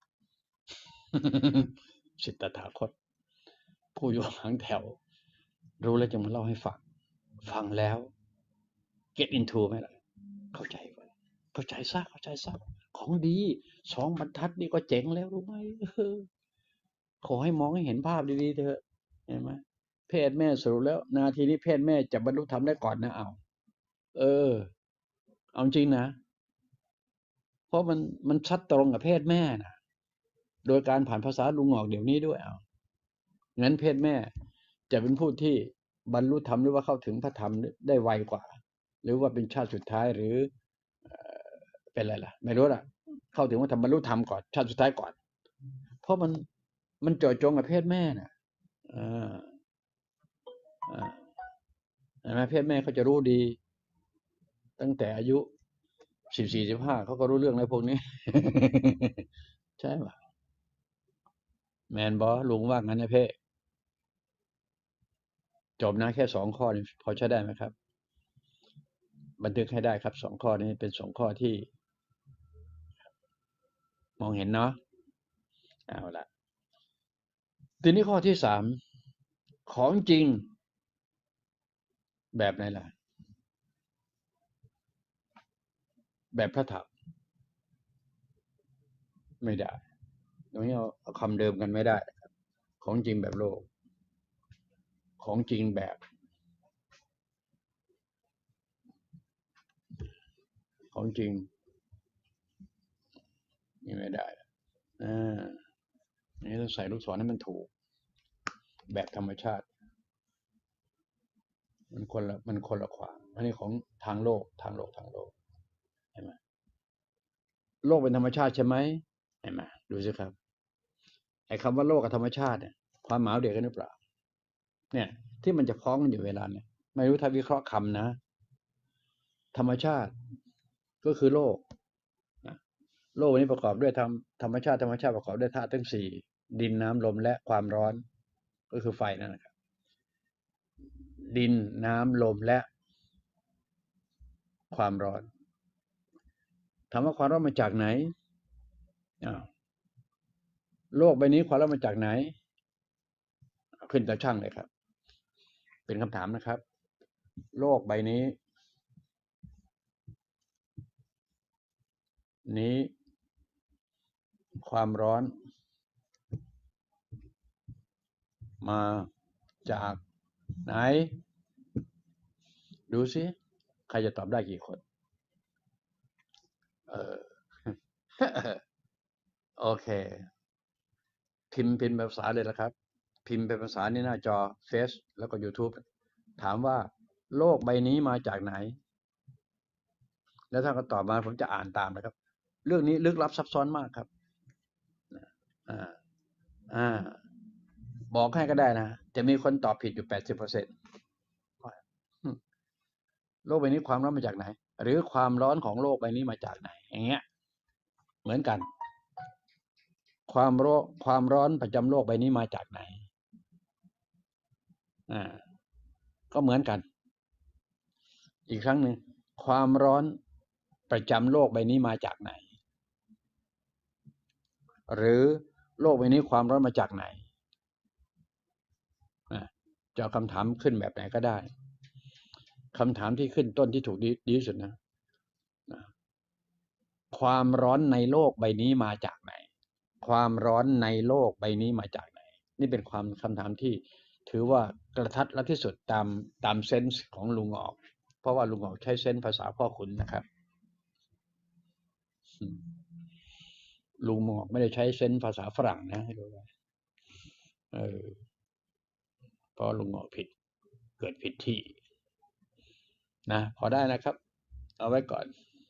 สิทธัตถาคตผู้อยู่หลังแถวรู้แล้วจะมาเล่าให้ฟังฟังแล้ว get into ไหมล่ะเข้าใจก่อนเข้าใจซะเข้าใจซะขอของดีสองบรรทัดนี่ก็เจ๋งแล้วรู้ไหมขอให้มองให้เห็นภาพดีๆเถอะเห็นไหมเพศแม่สรุปแล้วนาทีนี้เพศแม่จะบรรลุธรรมได้ก่อนนะเอาเออเอาจริงนะเพราะมันมันชัดตรงกับเพศแม่นะโดยการผ่านภาษาลุงออกเดี๋ยวนี้ด้วยเอางั้นเพศแม่จะเป็นผู้ที่บรรลุธรรมหรือว่าเข้าถึงพระธรรมได้ไวกว่าหรือว่าเป็นชาติสุดท้ายหรือเป็นอะไรล่ะไม่รู้ล่ะเข้าถึงว่าธรรมบรรลุธรรมก่อนชาติสุดท้ายก่อนเพราะมันมันเจาะจงกับเพศแม่น่ะอ่าอ่าเห็นไหมเพศแม่เขาจะรู้ดีตั้งแต่อายุสิบสี่สิบห้าเขาก็รู้เรื่องอะไรพวกนี้ ใช่ป่ะแมนบอลุงว่างั้นนะเพ่จบนะแค่สองข้อนี้พอใช้ได้ไหมครับบันทึกให้ได้ครับสองข้อนี้เป็นสองข้อที่มองเห็นเนาะเอาละทีนี้ข้อที่สามของจริงแบบไหนล่ะแบบพระธรรมไม่ได้ตรงนี้เอาเอาคำเดิมกันไม่ได้ของจริงแบบโลกของจริงแบบของจริงนี่ไม่ได้อ่านี่ต้องใส่ลูกศรให้มันถูกแบบธรรมชาติมันคนละมันคนละขวางอันนี้ของทางโลกทางโลกทางโลกเห็นไหมโลกเป็นธรรมชาติใช่ไหมเห็นไหมดูสิครับไอ้คำว่าโลกกับธรรมชาติเนี่ยความหมายเดียวกันหรือเปล่าเนี่ยที่มันจะพ้องกันอยู่เวลาเนี่ยไม่รู้ถ้าวิเคราะห์คำนะธรรมชาติก็คือโลกนะโลกนี้ประกอบด้วยธรรมธรรมชาติธรรมชาติประกอบด้วยธาตุทั้งสี่ดินน้ำลมและความร้อนก็คือไฟนั่นนะครับดินน้ำลมและความร้อนถามว่าความร้อนมาจากไหนอ้าวโลกใบนี้ความร้อนมาจากไหนขึ้นกับช่างเลยครับเป็นคำถามนะครับโลกใบนี้นี้ความร้อนมาจากไหนดูสิใครจะตอบได้กี่คนเออ โอเคพิมพ์เป็นภาษาเลยนะครับพิมพ์เป็นภาษาในหน้าจอเฟซแล้วก็ YouTube ถามว่าโลกใบนี้มาจากไหนแล้วถ้าก็ตอบมาผมจะอ่านตามนะครับเรื่องนี้ลึกลับซับซ้อนมากครับอ่าอ่าบอกให้ก็ได้นะจะมีคนตอบผิดอยู่แปดสิบเปอร์เซ็นต์โลกใบนี้ความร้อนมาจากไหนหรือความร้อนของโลกใบนี้มาจากไหนอย่างเงี้ยเหมือนกันความร้อนความร้อนประจำโลกใบนี้มาจากไหนอ่าก็เหมือนกันอีกครั้งหนึ่งความร้อนประจำโลกใบนี้มาจากไหนหรือโลกใบนี้ความร้อนมาจากไหนจะเอาคำถามขึ้นแบบไหนก็ได้คำถามที่ขึ้นต้นที่ถูกดีดีที่สุดนะความร้อนในโลกใบนี้มาจากไหนความร้อนในโลกใบนี้มาจากไหนนี่เป็นความคำถามที่ถือว่ากระทัดรัดที่สุดตามตามเซนส์ของลุงออกเพราะว่าลุงออกใช้เซนส์ภาษาพ่อขุนนะครับลุงออกไม่ได้ใช้เซนส์ภาษาฝรั่งนะให้ดูว่าเออเพราะลุงออกผิดเกิดผิดที่นะพอได้นะครับเอาไว้ก่อน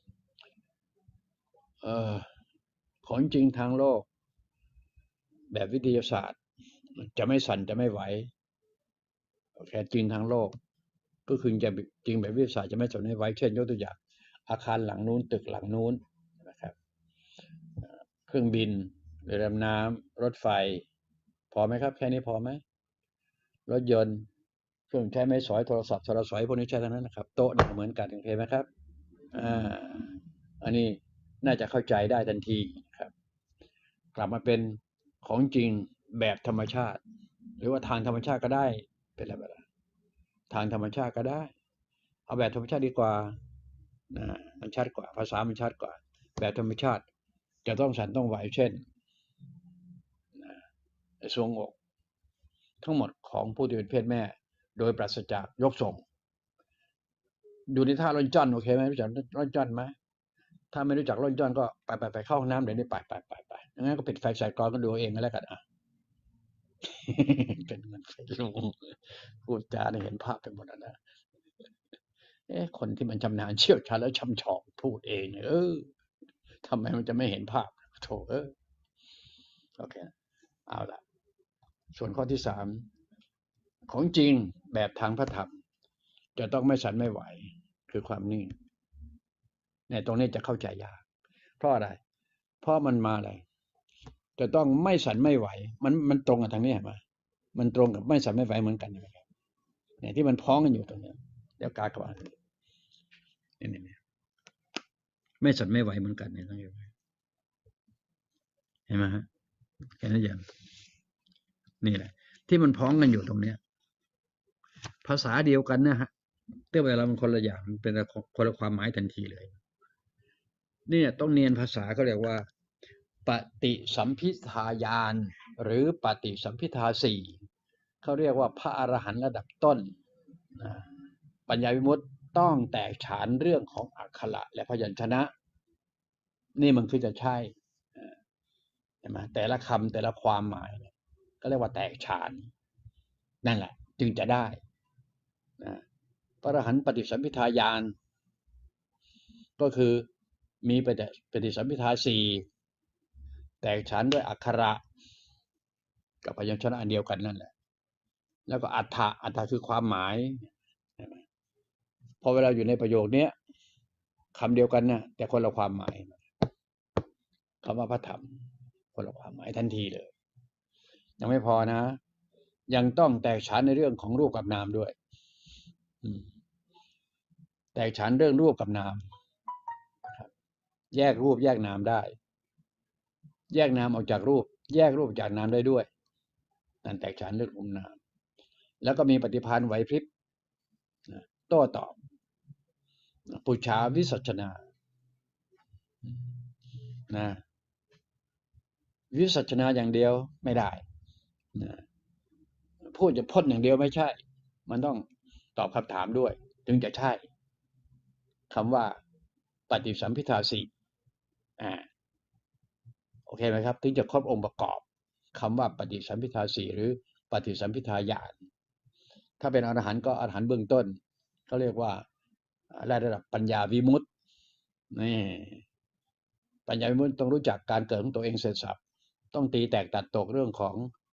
เออของจริงทางโลกแบบวิทยาศาสตร์จะไม่สั่นจะไม่ไหวแค่จริงทางโลกก็คือจะจริงแบบวิทยาศาสตร์จะไม่สั่นไม่ไหวเช่นยกตัวอย่างอาคารหลังนู้นตึกหลังนู้นนะครับเครื่องบินเรือดำน้ำรถไฟพอไหมครับแค่นี้พอไหมรถยนต์เครื่องใช้ไม้สอยโทรศัพท์โทรศัพท์พวกนี้ใช้ทั้งนั้นนะครับโต๊ะเนี่ยเหมือนกันโอเคไหมครับอ่าอันนี้น่าจะเข้าใจได้ทันทีครับกลับมาเป็นของจริงแบบธรรมชาติหรือว่าทางธรรมชาติก็ได้เป็นอะไรแบบทางธรรมชาติก็ได้เอาแบบธรรมชาติดีกว่านะมันชัดกว่าภาษามันชัดกว่าแบบธรรมชาติจะต้องสั่นต้องไหวเช่นทรวงอกทั้งหมดของผู้ที่เป็นเพศแม่โดยปราศจากยกทรงอยู่ในท่าล่อนจ้อนโอเคไหมรู้จักล่อนจ้อนไหมถ้าไม่รู้จักล่อนจ้อนก็ไปไปไปเข้าห้องน้ำเดี๋ยวนี้ไปไปไปไปงั้นก็ปิดไฟใส่กรอนก็ดูเองก็แล้วกันอ่ะ เป็นมันไฟลุงพูดจาเนี่ยเห็นภาพไปหมดแล้วนะเอ๊ะคนที่มันชำนาญเชี่ยวชาญแล้วช่ำชองพูดเองเออทำไมมันจะไม่เห็นภาพโถเออโอเคเอาละส่วนข้อที่สามของจริงแบบทางพระธรรมจะต้องไม่สั่นไม่ไหวคือความนิ่งในตรงนี้จะเข้าใจยากเพราะอะไรเพราะมันมาอะไรจะต้องไม่สั่นไม่ไหวมันมันตรงกับทางนี้มามันตรงกับไม่สั่นไม่ไหวเหมือนกันนะครับเนี่ยที่มันพ้องกันอยู่ตรงนี้เดี๋ยวกากว่านี่นี่ไม่สั่นไม่ไหวเหมือนกันเนี่ยต้องอยู่เห็นไหมฮะเห็นหรือยังนี่แหละที่มันพ้องกันอยู่ตรงเนี้ยภาษาเดียวกันนะฮะแต่เวลามันคนละอย่างมันเป็นคนละความหมายทันทีเลยเนี่ยต้องเนียนภาษาเขาเรียกว่าปฏิสัมพิทาญาณหรือปฏิสัมพิทาสี่เขาเรียกว่าพระอรหันต์ระดับต้นปัญญาวิมุตติต้องแตกฉานเรื่องของอักขระและพยัญชนะนี่มันคือจะใช่ใช่ไหมแต่ละคำแต่ละความหมายก็เรียกว่าแตกฉานนั่นแหละจึงจะได้นะพระอรหันต์ปฏิสัมพิทาญาณก็คือมีปฏิสัมพิทาสี่แตกฉานด้วยอักขระกับพยัญชนะอันเดียวกันนั่นแหละแล้วก็อัฏฐะอัฏฐะคือความหมายพอเวลาอยู่ในประโยคนี้คำเดียวกันนะแต่คนละความหมายคำว่าพระธรรมคนละความหมายทันทีเลยยังไม่พอนะยังต้องแตกฉานในเรื่องของรูปกับนามด้วยแตกฉานเรื่องรูปกับนามแยกรูปแยกนามได้แยกนามออกจากรูปแยกรูปจากนามได้ด้วยนั่นแตกฉานเรื่องรูปนามแล้วก็มีปฏิภาณไหวพริบโต้ตอบปุจฉาวิสัชนานะวิสัชนาอย่างเดียวไม่ได้นะพูดจะพ้นอย่างเดียวไม่ใช่มันต้องตอบคำถามด้วยถึงจะใช่คำว่าปฏิสัมพิทาสี่อ่าโอเคไหมครับถึงจะครบองค์ประกอบคำว่าปฏิสัมพิทาสี่หรือปฏิสัมพิทาญาณถ้าเป็นอรหันต์ก็อรหันต์เบื้องต้นเขาเรียกว่าระดับปัญญาวิมุตตินี่ปัญญาวิมุตติต้องรู้จักการเกิดของตัวเองเสร็จสับต้องตีแตกตัดตกเรื่องของ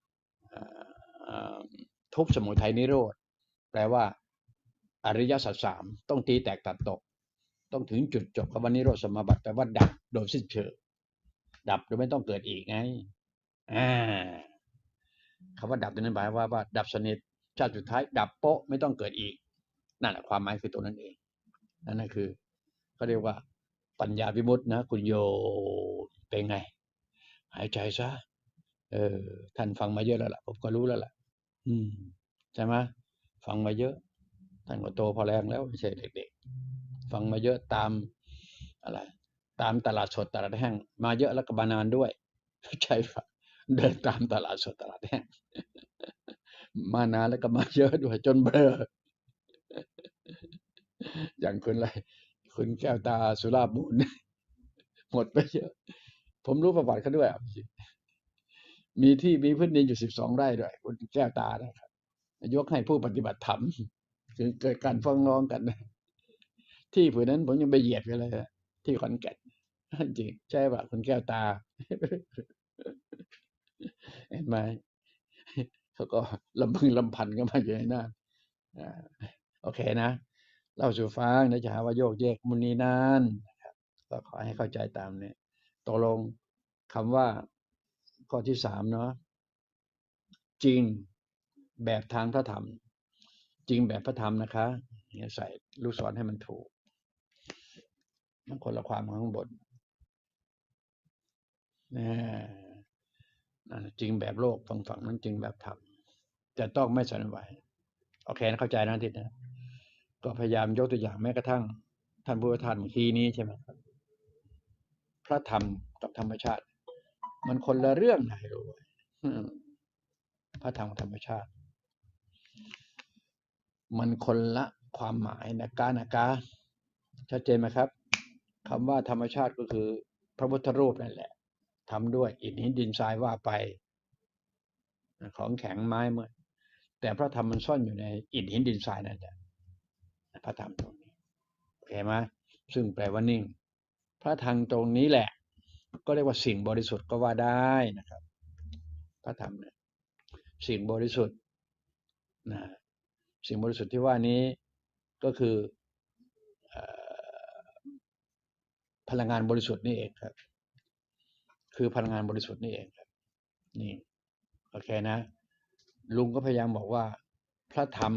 ทุกข์สมุทัยนิโรธแปลว่าอริยสัจสามต้องตีแตกตัดตกต้องถึงจุดจบคำว่านิโรธสมาบัติแปลว่าดับโดยสิ้นเชิงดับโดยไม่ต้องเกิดอีกไงอ่าคำว่าดับนั้นหมายว่าว่าดับสนิทชาติสุดท้ายดับโป๊ะไม่ต้องเกิดอีกนั่นแหละความหมายคือตัวนั้นเองนั่นคือเขาเรียกว่าปัญญาวิมุตตินะคุณโยเป็นไงหายใจซะเออท่านฟังมาเยอะแล้วล่ะผมก็รู้แล้วล่ะอืมใช่ไหมฟังมาเยอะท่านก็โตพอแรงแล้วไม่ใช่เด็กๆฟังมาเยอะตามอะไรตามตลาดสดตลาดแห้งมาเยอะแล้วก็มานานด้วยใช่ปะเดินตามตลาดสดตลาดแห้งมานานแล้วก็มาเยอะด้วยจนเบลออย่างคุณอะไรคุณแก้วตาสุรามูลหมดไปเยอะผมรู้ประวัติเขาด้วยมีที่มีพื้นดินอยู่สิบสองไร่ด้วยคุณแก้วตานะครับยกให้ผู้ปฏิบัติธรรมถึงเกิดการฟ้องร้องกันที่ผืนนั้นผมยังไปเหยียดกันเลยที่ขอนแก่นจริงใช่ป่ะคุณแก้วตาเห็นไหมเขาก็ลำพึงลำพันกันมาอยู่ในนั้นโอเคนะเล่าสู่ฟังนะจะหาว่าโยกเยกมุนีนานนะครับก็ขอให้เข้าใจตามนี้ตกลงคำว่าข้อที่สามเนาะจริงแบบทางพระธรรมจริงแบบพระธรรมนะคะเนี่ยใส่ลูกศรให้มันถูกมันคนละความข้างบนนะจริงแบบโลกฝั่งฝั่งนั้นจริงแบบธรรมจะต้องไม่สั่นไหวโอเคนะเข้าใจนะทิศนะก็พยายามยกตัวอย่างแม้กระทั่งท่านพุทธทาสเมื่อกี้นี้ใช่ไหมครับพระธรรมกับธรรมชาติมันคนละเรื่องนะให้รู้พระธรรมธรรมชาติมันคนละความหมายนะการนะกาชัดเจนไหมครับคำว่าธรรมชาติก็คือพระพุทธรูปนั่นแหละทำด้วยอิฐหินดินทรายว่าไปของแข็งไม้เมื่อแต่พระธรรมมันซ่อนอยู่ในอิฐหินดินทรายนั่นแหละพระธรรมตรงนี้โอเคไหมซึ่งแปลว่านิ่งพระธรรมตรงนี้แหละก็เรียกว่าสิ่งบริสุทธิ์ก็ว่าได้นะครับพระธรรมเนี่ยสิ่งบริสุทธิ์นะสิ่งบริสุทธิ์ที่ว่านี้ก็คือพลังงานบริสุทธิ์นี่เองครับคือพลังงานบริสุทธิ์นี่เองครับนี่โอเคนะลุงก็พยายามบอกว่าพระธรรม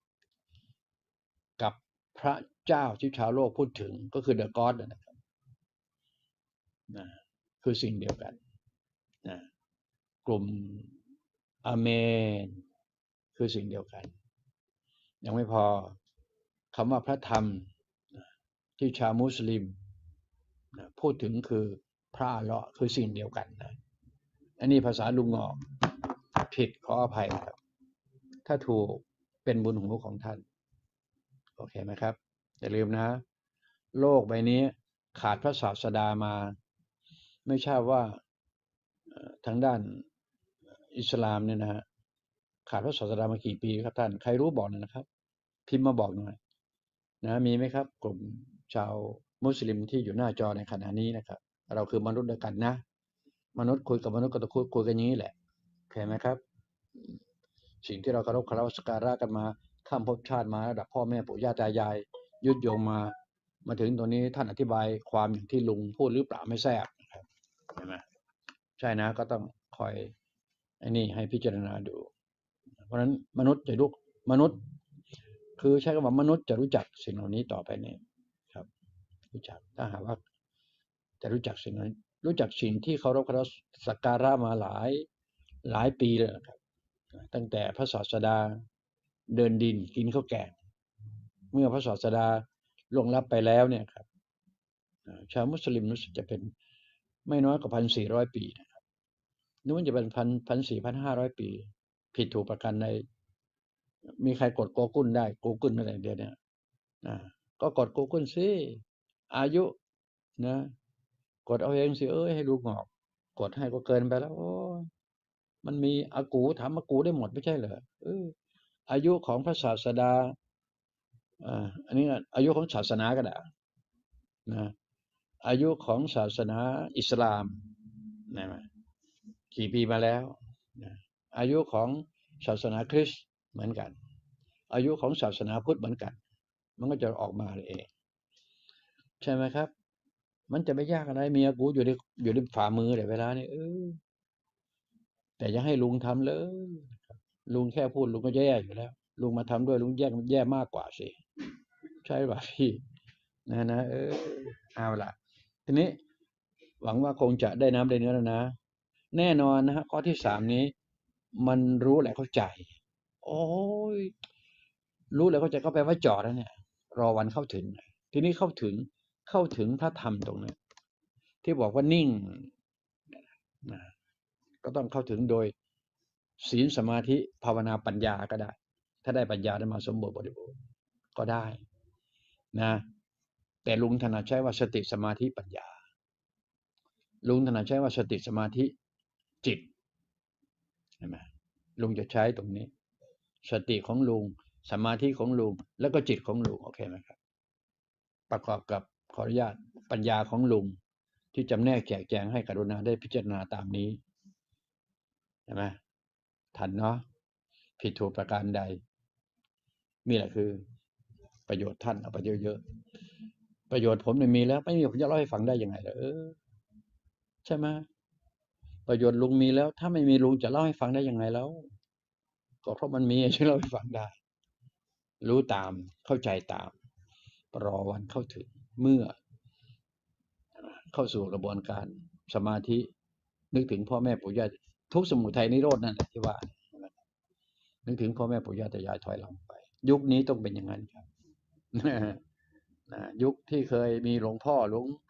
กับพระเจ้าที่ชาวโลกพูดถึงก็คือ The God นะครับนะคือสิ่งเดียวกันนะกลุ่มอาเมนคือสิ่งเดียวกันยังไม่พอคำว่าพระธรรมที่ชาวมุสลิมพูดถึงคือพระอัลเลาะห์คือสิ่งเดียวกันนะอันนี้ภาษาลุงงอกผิดขออภัยครับถ้าถูกเป็นบุญหูของท่านโอเคไหมครับอย่าลืมนะโลกใบนี้ขาดพระศาสดามาไม่ใช่ว่าทางด้านอิสลามเนี่ยนะฮะขาดพระศาสดามากี่ปีครับท่านใครรู้บอกหน่อยนะครับพิมพ์มาบอกหน่อยนะมีไหมครับกลุ่มชาวมุสลิมที่อยู่หน้าจอในขณะนี้นะครับเราคือมนุษย์ด้วยกันนะมนุษย์คุยกับมนุษย์ก็ต้องคุยคุยกันอย่างนี้แหละเข้าไหมครับสิ่งที่เราเคารพคารวะสักการะกันมาข้ามภพชาติมาระดับพ่อแม่ปู่ย่าตายายยุดโยงมามาถึงตรงนี้ท่านอธิบายความอย่างที่ลุงพูดหรือเปล่าไม่แทรกนะครับใช่ไหมใช่นะก็ต้องคอยไอ้นี่ให้พิจารณาดูเพราะฉะนั้นมนุษย์จะรู้มนุษย์คือใช้คำว่ามนุษย์จะรู้จักสิ่งเหล่านี้ต่อไปเนี่ยครับรู้จักถ้าหากว่าจะรู้จักสิ่งนั้นรู้จักสิ่งที่เคารพคารวะสักการะมาหลายหลายปีเลยนะครับตั้งแต่พระศาสดาเดินดินกินข้าวแกงเมื่อพระศาสดาล่วงลับไปแล้วเนี่ยครับชาวมุสลิมรู้สึกจะเป็นไม่น้อยกว่าพันสี่ร้อยปีนะครับนู้นจะเป็นพันพันสี่พันห้าร้อยปีผิดถูกประกันในมีใครกดโกกุลได้โกกุลอะไรเดียวเนี่ยนะก็กดโกกุลสิอายุนะกดเอาเองสิเอ้ยให้ลูกงอกกดให้ก็เกินไปแล้วโอ้มันมีอากูถามอากูได้หมดไม่ใช่เหรอเอออายุของพระศาสดาอ่าอันนี้อายุของศาสนาก็ได้นะอายุของศาสนาอิสลามนะกี่ปีมาแล้วนะอายุของศาสนาคริสต์เหมือนกันอายุของศาสนาพุทธเหมือนกันมันก็จะออกมาเองใช่ไหมครับมันจะไม่ยากอะไรเมียกูอยู่ในอยู่ในฝ่ามือแต่เวลานี้เออแต่ยังให้ลุงทำเลยลุงแค่พูดลุงก็แย่อยู่แล้วลุงมาทำด้วยลุงแย่แย่มากกว่าสิใช่ป่ะพี่นะนะเออเอาล่ะทีนี้หวังว่าคงจะได้น้ำได้เนื้อแล้วนะแน่นอนนะฮะข้อที่สามนี้มันรู้แหละเข้าใจโอ้ยรู้แล้วเข้าใจก็แปลว่าจอดแล้วเนี่ยรอวันเข้าถึงทีนี้เข้าถึงเข้าถึงพระธรรมตรงนี้ที่บอกว่านิ่งนะก็ต้องเข้าถึงโดยศีลสมาธิภาวนาปัญญาก็ได้ถ้าได้ปัญญาได้มาสมบูรณ์บริบูรณ์ก็ได้นะแต่ลุงถนัดใช้ว่าสติสมาธิปัญญาลุงถนัดใช้ว่าสติสมาธิจิตใช่ไหมลุงจะใช้ตรงนี้สติของลุงสมาธิของลุงแล้วก็จิตของลุงโอเคไหมครับประกอบกับขออนุญาตปัญญาของลุงที่จำแนกแจกแจงให้กรุณาได้พิจารณาตามนี้ใช่ไหมทันเนาะผิดถูกประการใดนี่แหละคือประโยชน์ท่านเอาไปเยอะๆประโยชน์ผมเนี่ยมีแล้วไม่มีผมจะเล่าให้ฟังได้ยังไงล่ะเออใช่ไหมประโยชน์ลุงมีแล้วถ้าไม่มีลุงจะเล่าให้ฟังได้ยังไงแล้วก็เพราะมันมีที่เล่าให้ฟังได้รู้ตามเข้าใจตามรอวันเข้าถึงเมื่อเข้าสู่กระบวนการสมาธินึกถึงพ่อแม่ปู่ย่าทุกสมุทัยนิโรธนั่นแหละที่ว่านึกถึงพ่อแม่ปู่ย่าตายายถอยหลังไปยุคนี้ต้องเป็นอย่างนั้นครับนะยุคที่เคยมีหลวงพ่อหลวง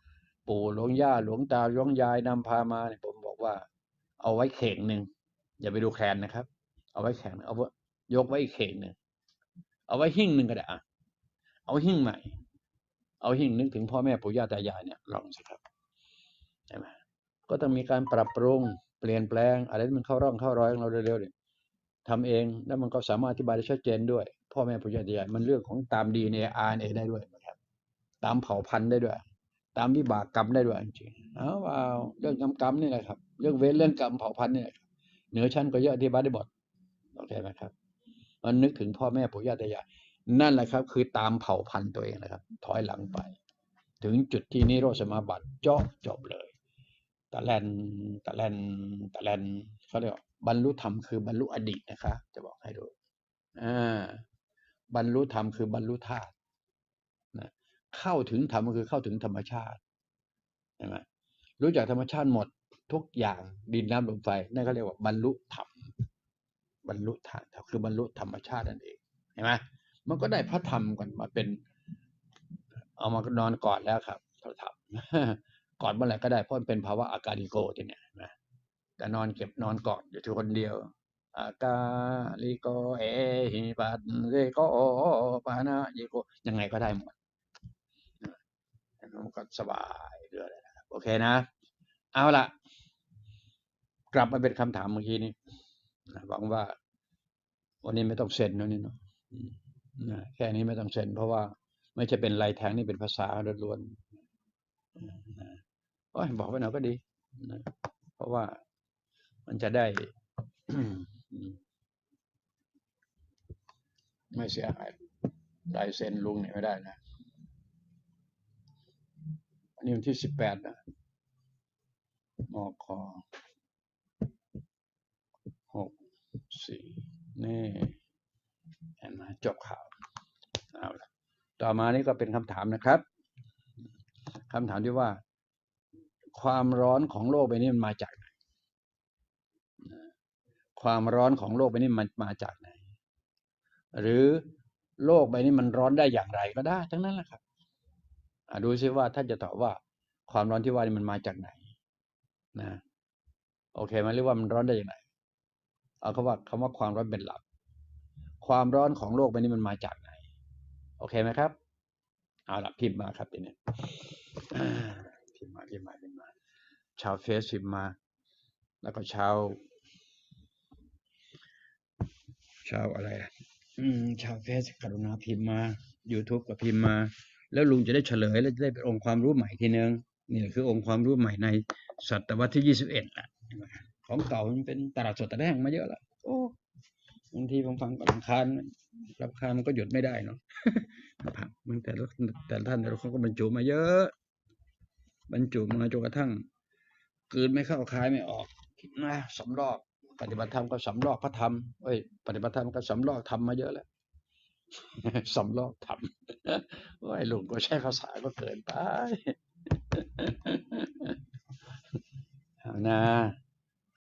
ปู่หลวงย่าหลวงตาหลวงยายนำพามาเนี่ยผมบอกว่า เอาไว้เข่งหนึ่งอย่าไปดูแคลนนะครับ เอาไว้แข่งเอาไว้ยกไว้อีกเข่งหนึ่งเอาไว้หิ้งหนึ่งก็ได้อะเอาหิ้งใหม่ เอาหิ้งนึกถึงพ่อแม่ปู่ย่าตายายเนี่ยลองสิครับใช่ไหมก็ต้องมีการปรับปรุงเปลี่ยนแปลงอะไรที่มันเข้าร่องเข้ารอยของเราเร็วๆเนี่ยทำเองแล้วมันก็สามารถอธิบายได้ชัดเจนด้วยพ่อแม่ปู่ย่าตายายมันเรื่องของตาม ดี เอ็น เอ อาร์ เอ็น เอ ได้ด้วยนะครับตามเผ่าพันธุ์ได้ด้วยตามวิบากกรรมได้ด้วยจริงๆเอาเอาเรื่องกรรมกรรมนี่แหละครับเรื่องเวรเรื่องกรรมเผ่าพันธุ์เนี่ยเหนือชั้นก็เยอะอธิบายได้หมดโอเคไหมครับมันนึกถึงพ่อแม่ปู่ย่าตายายนั่นแหละครับคือตามเผ่าพันธุ์ตัวเองนะครับถอยหลังไปถึงจุดที่นิโรธสมาบัติจบจบเลยตะแลนตะแลนตะแลนเขาเรียกบรรลุธรรมคือบรรลุอดีตนะคะจะบอกให้ดูอ่าบรรลุธรรมคือบรรลุธาตุนะเข้าถึงธรรมก็คือเข้าถึงธรรมชาติใช่ไหมรู้จักธรรมชาติหมดทุกอย่างดินน้ำลมไฟนั่นเขาเรียกว่าบรรลุธรรมบรรลุธรรมคือบรรลุธรรมชาตินั่นเองเห็นไหมมันก็ได้พระธรรมกันมาเป็นเอามานอนกอดแล้วครับพระธรรมกอดเมื่อไหร่ก็ได้เพราะมันเป็นภาวะอาการิโกที่เนี่ยนะแต่นอนเก็บนอนกอดอยู่ที่คนเดียวอากาลิโกเอหิปัสเรโกปานะยิโกยังไงก็ได้หมดมันก็สบายเรื่อยเลยนะครับโอเคนะเอาละกลับมาเป็นคำถามเมื่อกี้นี้หวังว่าวันนี้ไม่ต้องเซ็นนะนี่เนาะแค่นี้ไม่ต้องเซ็นเพราะว่าไม่ใช่เป็นลายแทงนี่เป็นภาษาล้วนๆโอ้ยบอกไว้หน่อยก็ดีนะเพราะว่ามันจะได้ ไม่เสียหายลายเซ็นลุงเนี่ยไม่ได้นะอันนี้วันที่สิบแปดนะมคหกสี่นี่เห็นไหมจบข่าวเอาละต่อมานี้ก็เป็นคำถามนะครับคำถามที่ว่าความร้อนของโลกใบนี้มันมาจากไหนความร้อนของโลกใบนี้มันมาจากไหนหรือโลกใบนี้มันร้อนได้อย่างไรก็ได้ทั้งนั้นแหละครับดูซิว่าท่านจะตอบว่าความร้อนที่ว่านี่มันมาจากไหนนะโอเคไหมหรือว่ามันร้อนได้อย่างไรเอาคำว่าคำว่าความร้อนเป็นหลักความร้อนของโลกใบนี้มันมาจากไหนโอเคไหมครับเอาล่ะพิมพ์มาครับทีนี้พิมพ์มาพิมพ์มาพิมพ์มาชาวเฟซพิมพ์มาแล้วก็ชาวชาวอะไรอืมชาวเฟซกรุณาพิมพ์มา YouTube ก็พิมพ์มาแล้วลุงจะได้เฉลยแล้วจะได้เป็นองค์ความรู้ใหม่ทีนึงนี่คือองค์ความรู้ใหม่ในศตวรรษที่ยี่สิบเอ็ดละของเก่ามันเป็นตลาดสดตะแดงมาเยอะแล้วโอ้บางทีผมฟังก็รำคาญรำคาญมันก็หยุดไม่ได้เนาะมันแต่ละแต่ละท่านแต่ละคนก็บรรจุมาเยอะบรรจุมาจนกระทั่งกืนไม่เข้าคายไม่ออกนะสำรอกปฏิบัติธรรมก็สำรอกพระธรรมเอ้ยปฏิบัติธรรมก็สำรอกธรรมมาเยอะแล้วสำรอกธรรมว่าไอ้ลุงก็ใช้ภาษาก็เกินไปเอานะ